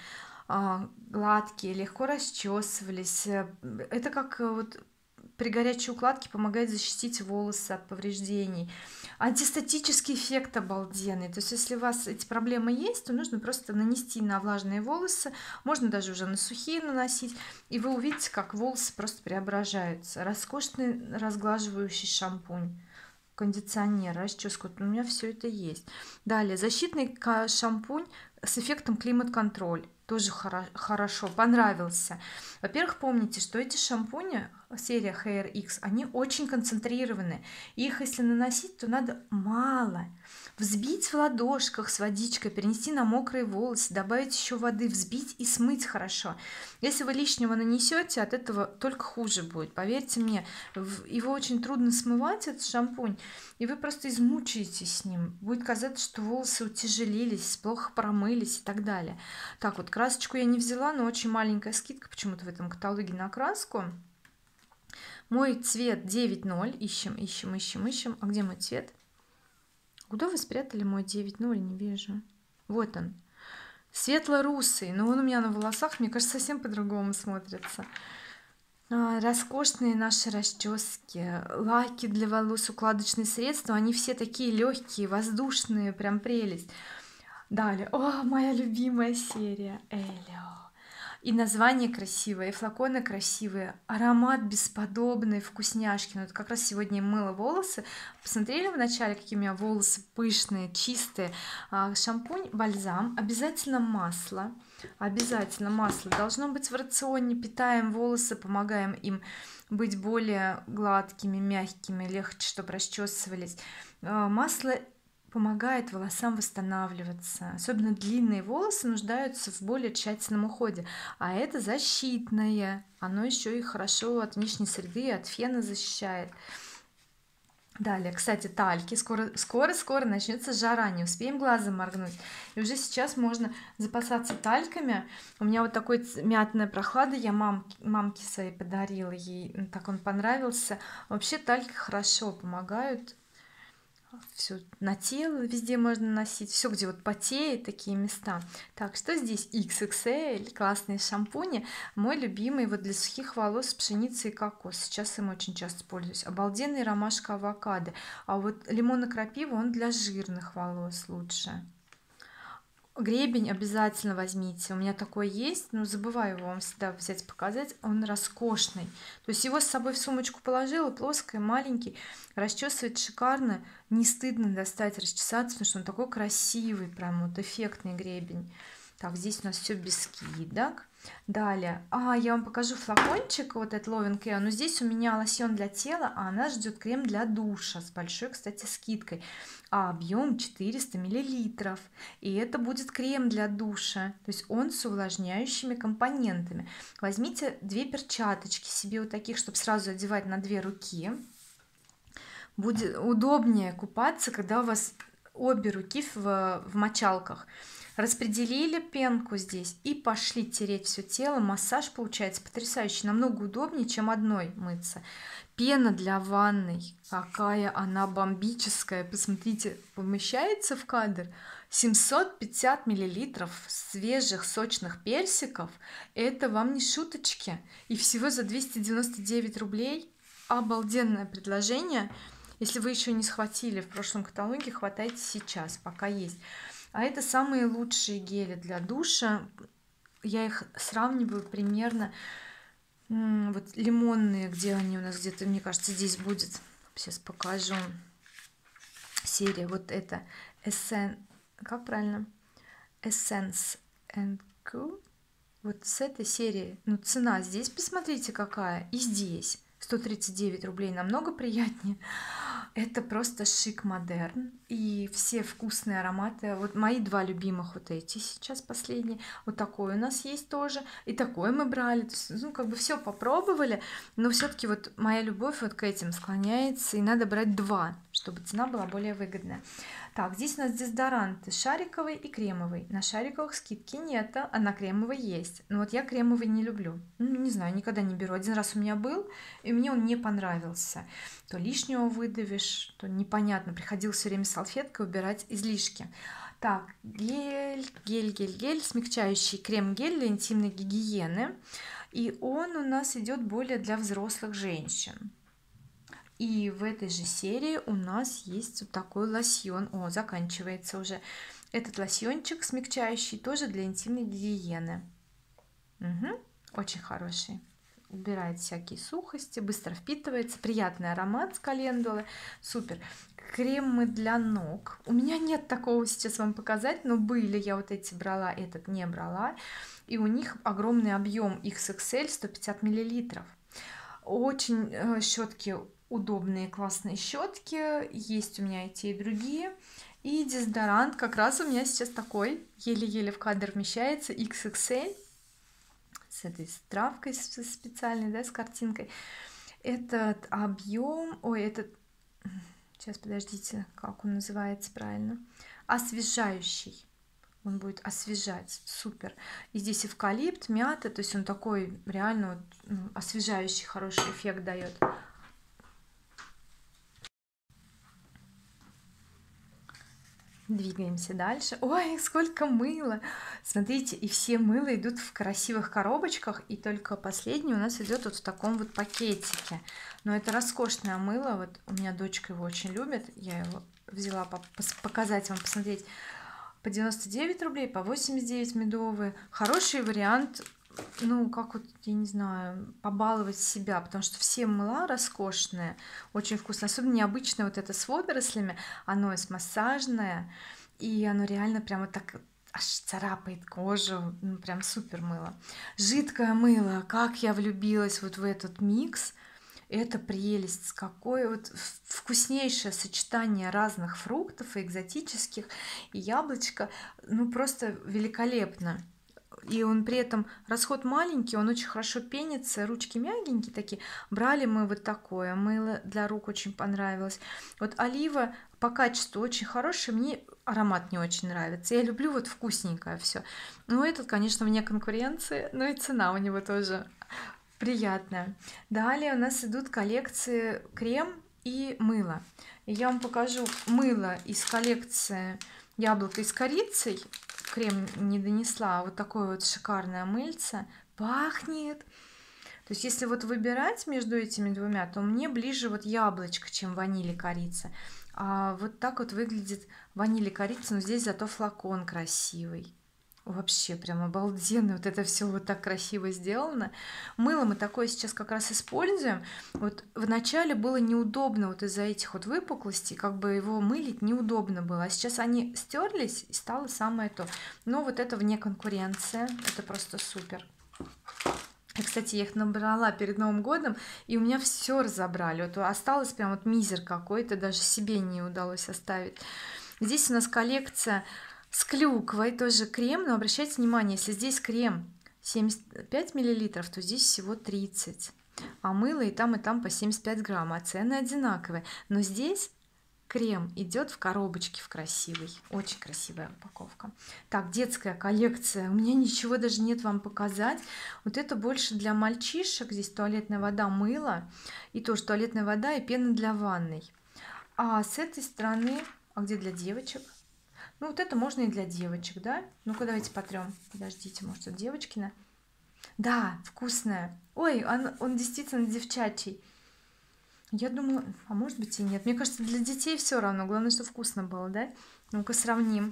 S1: гладкие, легко расчесывались. Это как вот при горячей укладке помогает защитить волосы от повреждений. Антистатический эффект обалденный, то есть если у вас эти проблемы есть, то нужно просто нанести на влажные волосы, можно даже уже на сухие наносить, и вы увидите, как волосы просто преображаются. Роскошный разглаживающий шампунь, кондиционер, расческу, у меня все это есть. Далее защитный шампунь с эффектом климат-контроль, тоже хорошо, понравился. Во-первых, помните, что эти шампуни серия Hair X, они очень концентрированные, их если наносить, то надо мало, взбить в ладошках с водичкой, перенести на мокрые волосы, добавить еще воды, взбить и смыть хорошо. Если вы лишнего нанесете, от этого только хуже будет, поверьте мне. Его очень трудно смывать, этот шампунь, и вы просто измучаетесь с ним, будет казаться, что волосы утяжелились, плохо промылись и так далее. Так вот, красочку я не взяла, но очень маленькая скидка почему-то в этом каталоге на краску. Мой цвет 9.0, ищем. А где мой цвет? Куда вы спрятали мой 9.0? Не вижу. Вот он. Светло-русый, но он у меня на волосах, мне кажется, совсем по-другому смотрится. Роскошные наши расчески, лаки для волос, укладочные средства, они все такие легкие, воздушные, прям прелесть. Далее, о, моя любимая серия Элио, и название красивое, и флаконы красивые, аромат бесподобный, вкусняшки. Ну, это как раз сегодня я мыла волосы. Посмотрели в начале, какие у меня волосы пышные, чистые. Шампунь, бальзам, обязательно масло должно быть в рационе. Питаем волосы, помогаем им быть более гладкими, мягкими, легче, чтобы расчесывались. Масло помогает волосам восстанавливаться, особенно длинные волосы нуждаются в более тщательном уходе, а это защитное, оно еще и хорошо от внешней среды и от фена защищает. Далее, кстати, тальки, скоро начнется жара, не успеем глазом моргнуть, и уже сейчас можно запасаться тальками. У меня вот такой мятная прохлада, я мамке своей подарила, ей так он понравился. Вообще тальки хорошо помогают, все на тело везде можно носить, все где вот потеет, такие места. Так, что здесь? XXL, классные шампуни, мой любимый вот для сухих волос, пшеница и кокос, сейчас им очень часто пользуюсь. Обалденный ромашка авокадо, а вот лимон и крапива он для жирных волос лучше. Гребень обязательно возьмите, у меня такой есть, но забываю его вам всегда взять показать, он роскошный, то есть его с собой в сумочку положила, плоский, маленький, расчесывать шикарно, не стыдно достать, расчесаться, потому что он такой красивый, прям вот эффектный гребень. Так, здесь у нас все без скидок. Далее, я вам покажу флакончик, вот этот Loving Care, но здесь у меня лосьон для тела, а нас ждет крем для душа с большой, кстати, скидкой, объем 400 миллилитров, и это будет крем для душа, то есть он с увлажняющими компонентами. Возьмите 2 перчаточки себе вот таких, чтобы сразу одевать на 2 руки, будет удобнее купаться, когда у вас обе руки в мочалках. Распределили пенку здесь и пошли тереть все тело, массаж получается потрясающий, намного удобнее, чем одной мыться. Пена для ванной, какая она бомбическая, посмотрите, помещается в кадр. 750 миллилитров свежих сочных персиков, это вам не шуточки, и всего за 299 рублей. Обалденное предложение, если вы еще не схватили в прошлом каталоге, хватайте сейчас, пока есть. А это самые лучшие гели для душа, я их сравниваю примерно, вот лимонные, где они у нас, где-то, мне кажется, здесь будет, сейчас покажу, серия вот это как правильно, Essence Co, вот с этой серии, ну цена здесь посмотрите какая, и здесь 139 рублей, намного приятнее. Это просто шик модерн, и все вкусные ароматы, вот мои 2 любимых, вот эти сейчас последние, вот такой у нас есть тоже, и такой мы брали, то есть, ну как бы все попробовали, но все-таки вот моя любовь вот к этим склоняется, и надо брать 2, чтобы цена была более выгодная. Так, здесь у нас дезодоранты шариковый и кремовый, на шариковых скидки нет, а на кремовый есть, но вот я кремовый не люблю, не знаю, никогда не беру, один раз у меня был, и мне он не понравился, то лишнего выдавишь, то непонятно, приходилось все время салфеткой убирать излишки. Так, гель, смягчающий крем-гель для интимной гигиены, и он у нас идет более для взрослых женщин. И в этой же серии у нас есть вот такой лосьон, заканчивается уже этот лосьончик смягчающий, тоже для интимной гигиены. Очень хороший, убирает всякие сухости, быстро впитывается, приятный аромат с календулы, супер. Кремы для ног, у меня нет такого сейчас вам показать, но были, я вот эти брала, этот не брала, и у них огромный объем XXL, 150 миллилитров. Очень щетки удобные, классные щетки, есть у меня и те, и другие. И дезодорант как раз у меня сейчас такой, еле-еле в кадр вмещается, XXL, с этой травкой специальной, да, с картинкой. Этот объем, сейчас подождите, как он называется правильно, освежающий, он будет освежать, супер. И здесь эвкалипт, мята, то есть он такой реально освежающий, хороший эффект дает. Двигаемся дальше. Ой, сколько мыла, смотрите, и все мыла идут в красивых коробочках, и только последний у нас идет вот в таком вот пакетике. Но это роскошное мыло, вот у меня дочка его очень любит, я его взяла показать вам, посмотреть. По 99 рублей, по 89 медовые, хороший вариант. Ну как вот, я не знаю, побаловать себя, потому что все мыла роскошные, очень вкусно, особенно необычное вот это с водорослями, оно с массажное, и оно реально прямо так аж царапает кожу, ну, прям супер мыло. Жидкое мыло, как я влюбилась вот в этот микс, это прелесть, какое вот вкуснейшее сочетание разных фруктов и экзотических, и яблочко, ну просто великолепно. И он при этом расход маленький, он очень хорошо пенится, ручки мягенькие такие. Брали мы вот такое мыло для рук, очень понравилось. Вот олива по качеству очень хороший, мне аромат не очень нравится, я люблю вот вкусненькое все. Но этот, конечно, вне конкуренции, но и цена у него тоже приятная. Далее у нас идут коллекции крем и мыло, и я вам покажу мыло из коллекции яблоко с корицей. Крем не донесла, а вот такое вот шикарное мыльце, пахнет. То есть если вот выбирать между этими двумя, то мне ближе вот яблочко, чем ваниль и корица. А вот так вот выглядит ваниль и корица, но здесь зато флакон красивый, вообще прям обалденно, вот это все вот так красиво сделано. Мыло мы такое сейчас как раз используем. Вот в начале было неудобно вот из-за этих вот выпуклостей, как бы его мылить неудобно было, а сейчас они стерлись и стало самое то. Но вот это вне конкуренции, это просто супер. И, кстати, я их набрала перед Новым годом, и у меня все разобрали, вот осталось прям вот мизер какой-то, даже себе не удалось оставить. Здесь у нас коллекция с клюквой, тоже крем, но обращайте внимание, если здесь крем 75 миллилитров, то здесь всего 30, а мыло и там по 75 грамм, а цены одинаковые. Но здесь крем идет в коробочке в красивой, очень красивая упаковка. Так, детская коллекция, у меня ничего даже нет вам показать. Вот это больше для мальчишек, здесь туалетная вода, мыло, и тоже туалетная вода и пена для ванной. А с этой стороны, а где для девочек? Ну вот это можно и для девочек, да? Ну-ка давайте потрем, подождите, может это девочкина. Да, вкусная. Ой, он действительно девчачий. Я думаю, а может быть и нет, мне кажется, для детей все равно, главное, что вкусно было, да? Ну-ка сравним.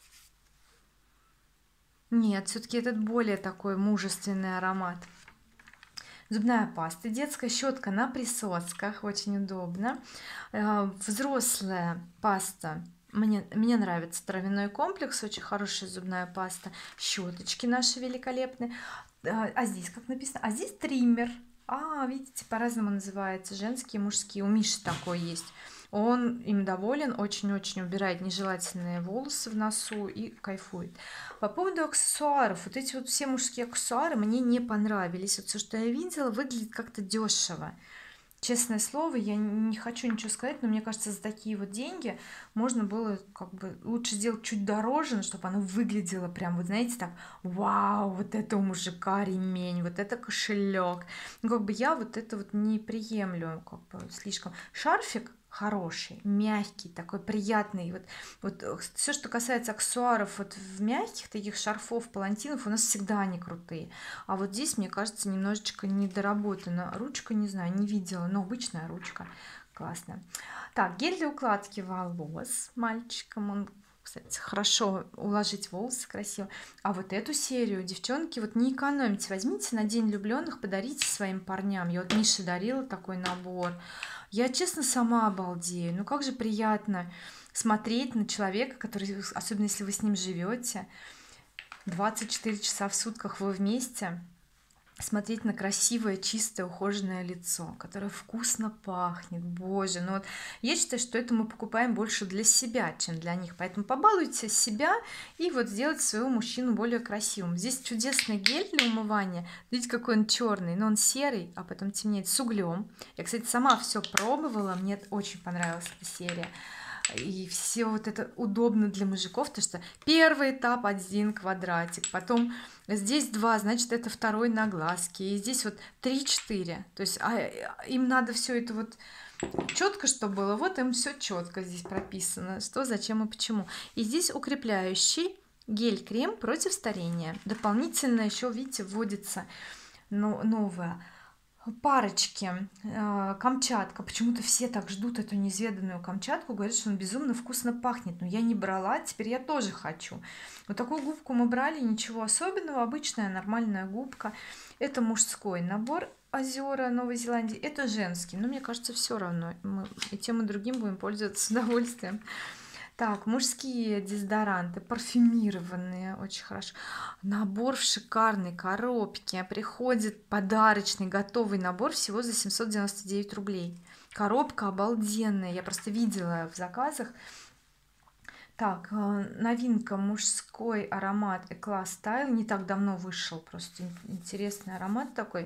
S1: Нет, все-таки этот более такой мужественный аромат. Зубная паста, детская щетка на присосках, очень удобно. Взрослая паста, мне нравится травяной комплекс, очень хорошая зубная паста. Щеточки наши великолепные. А здесь как написано? А здесь триммер. Видите, по-разному называется, женские, мужские. У Миши такой есть, он им доволен, очень-очень убирает нежелательные волосы в носу и кайфует. По поводу аксессуаров, вот эти вот все мужские аксессуары мне не понравились, вот все, что я видела, выглядит как-то дешево, честное слово. Я не хочу ничего сказать, но мне кажется, за такие вот деньги можно было как бы лучше сделать чуть дороже, но чтобы оно выглядело прям, вот знаете, так: вау, вот это у мужика ремень, вот это кошелек. Ну как бы я вот это вот не приемлю, как бы слишком. Шарфик хороший, мягкий, такой приятный. Вот все, что касается аксессуаров, вот в мягких таких шарфов, палантинов, у нас всегда они крутые, а вот здесь, мне кажется, немножечко недоработана ручка, не знаю, не видела, но обычная ручка классная. Так, гель для укладки волос мальчикам, он, кстати, хорошо уложить волосы красиво. А вот эту серию, девчонки, вот не экономьте, возьмите на день влюбленных, подарите своим парням. Я вот Мише дарила такой набор, я честно сама обалдею, ну как же приятно смотреть на человека, который, особенно если вы с ним живете 24 часа в сутках, вы вместе, смотреть на красивое, чистое, ухоженное лицо, которое вкусно пахнет. Боже, ну вот я считаю, что это мы покупаем больше для себя, чем для них, поэтому побалуйте себя и вот сделайте своего мужчину более красивым. Здесь чудесный гель для умывания, видите, какой он черный, но он серый, а потом темнеет, с углем. Я, кстати, сама все пробовала, мне очень понравилась эта серия. И все вот это удобно для мужиков, потому что первый этап 1 квадратик, потом здесь 2, значит это второй на глазки, и здесь вот 3-4, то есть им надо все это вот четко что было, вот им все четко здесь прописано, что, зачем и почему. И здесь укрепляющий гель-крем против старения. Дополнительно еще, видите, вводится новое парочки Камчатка. Почему-то все так ждут эту неизведанную Камчатку, говорят, что он безумно вкусно пахнет, но я не брала, теперь я тоже хочу. Вот такую губку мы брали, ничего особенного, обычная нормальная губка. Это мужской набор Озера Новой Зеландии, это женский, но мне кажется все равно мы и тем и другим будем пользоваться с удовольствием. Так, мужские дезодоранты парфюмированные, очень хорошо. Набор в шикарной коробке, приходит подарочный готовый набор всего за 799 рублей. Коробка обалденная, я просто видела в заказах. Так, новинка, мужской аромат Eclat Style, не так давно вышел, просто интересный аромат такой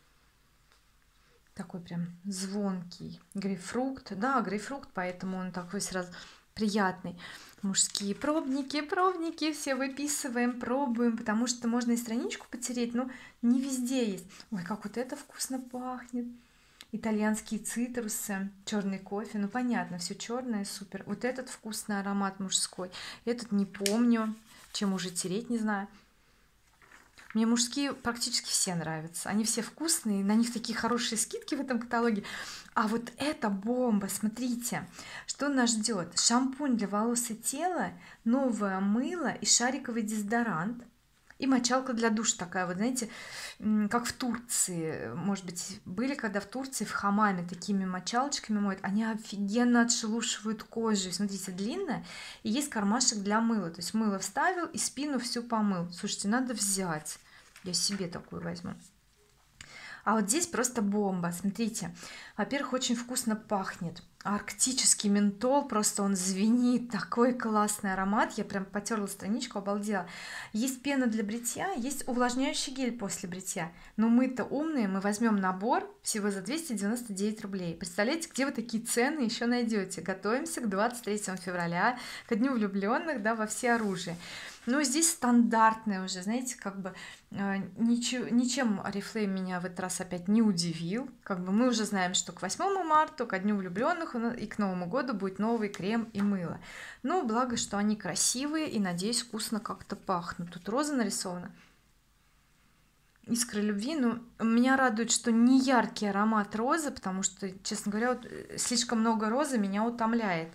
S1: прям звонкий, грейпфрукт, да, грейпфрукт, поэтому он такой сразу приятный. Мужские пробники все выписываем, пробуем, потому что можно и страничку потереть, но не везде есть. Ой, как вот это вкусно пахнет. Итальянские цитрусы, черный кофе, ну понятно, все черное, супер. Вот этот вкусный аромат мужской, этот не помню, чем уже тереть, не знаю. Мне мужские практически все нравятся, они все вкусные, на них такие хорошие скидки в этом каталоге. А вот эта бомба, смотрите, что нас ждет: шампунь для волос и тела, новое мыло и шариковый дезодорант, и мочалка для душа такая, вот знаете, как в Турции, может быть, были когда в Турции в хамаме такими мочалочками моют, они офигенно отшелушивают кожу. Смотрите, длинная, и есть кармашек для мыла, то есть мыло вставил и спину всю помыл. Слушайте, надо взять, я себе такую возьму. А вот здесь просто бомба, смотрите, во-первых, очень вкусно пахнет, арктический ментол, просто он звенит, такой классный аромат, я прям потерла страничку, обалдела. Есть пена для бритья, есть увлажняющий гель после бритья, но мы-то умные, мы возьмем набор всего за 299 рублей. Представляете, где вы такие цены еще найдете? Готовимся к 23 февраля, ко дню влюбленных, да, во всеоружие. Ну здесь стандартная уже, знаете, как бы ничем Oriflame меня в этот раз опять не удивил, как бы мы уже знаем, что к 8 марта, ко дню влюбленных и к Новому году будет новый крем и мыло. Но благо, что они красивые и, надеюсь, вкусно как-то пахнут. Тут роза нарисована, искры любви. Но меня радует, что не яркий аромат розы, потому что, честно говоря, вот слишком много розы меня утомляет.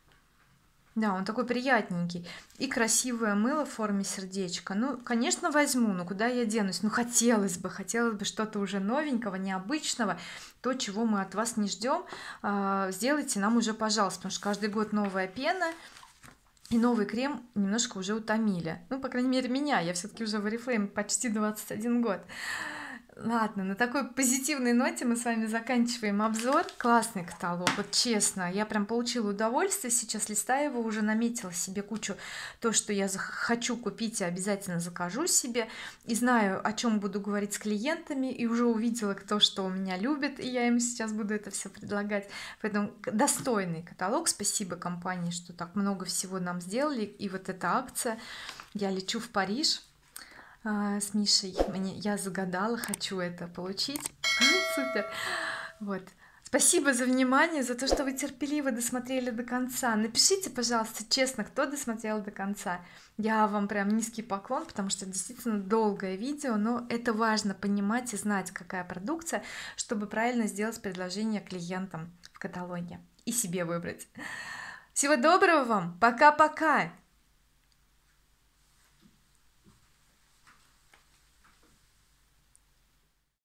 S1: Да, он такой приятненький. И красивое мыло в форме сердечка. Ну, конечно, возьму, но куда я денусь? Ну, хотелось бы что-то уже новенького, необычного, то, чего мы от вас не ждем. Сделайте нам уже, пожалуйста, потому что каждый год новая пена и новый крем немножко уже утомили. Ну, по крайней мере, меня, я все-таки уже в Oriflame почти 21 год. Ладно, на такой позитивной ноте мы с вами заканчиваем обзор. Классный каталог, вот честно, я прям получила удовольствие, сейчас листаю его, уже наметила себе кучу то, что я хочу купить и обязательно закажу себе, и знаю, о чем буду говорить с клиентами, и уже увидела, кто что у меня любит, и я им сейчас буду это все предлагать. Поэтому достойный каталог, спасибо компании, что так много всего нам сделали. И вот эта акция, я лечу в Париж с Мишей, я загадала, хочу это получить. Супер. Вот, спасибо за внимание, за то, что вы терпеливо досмотрели до конца. Напишите, пожалуйста, честно, кто досмотрел до конца. Я вам прям низкий поклон, потому что действительно долгое видео, но это важно понимать и знать, какая продукция, чтобы правильно сделать предложение клиентам в каталоге и себе выбрать. Всего доброго вам, пока-пока.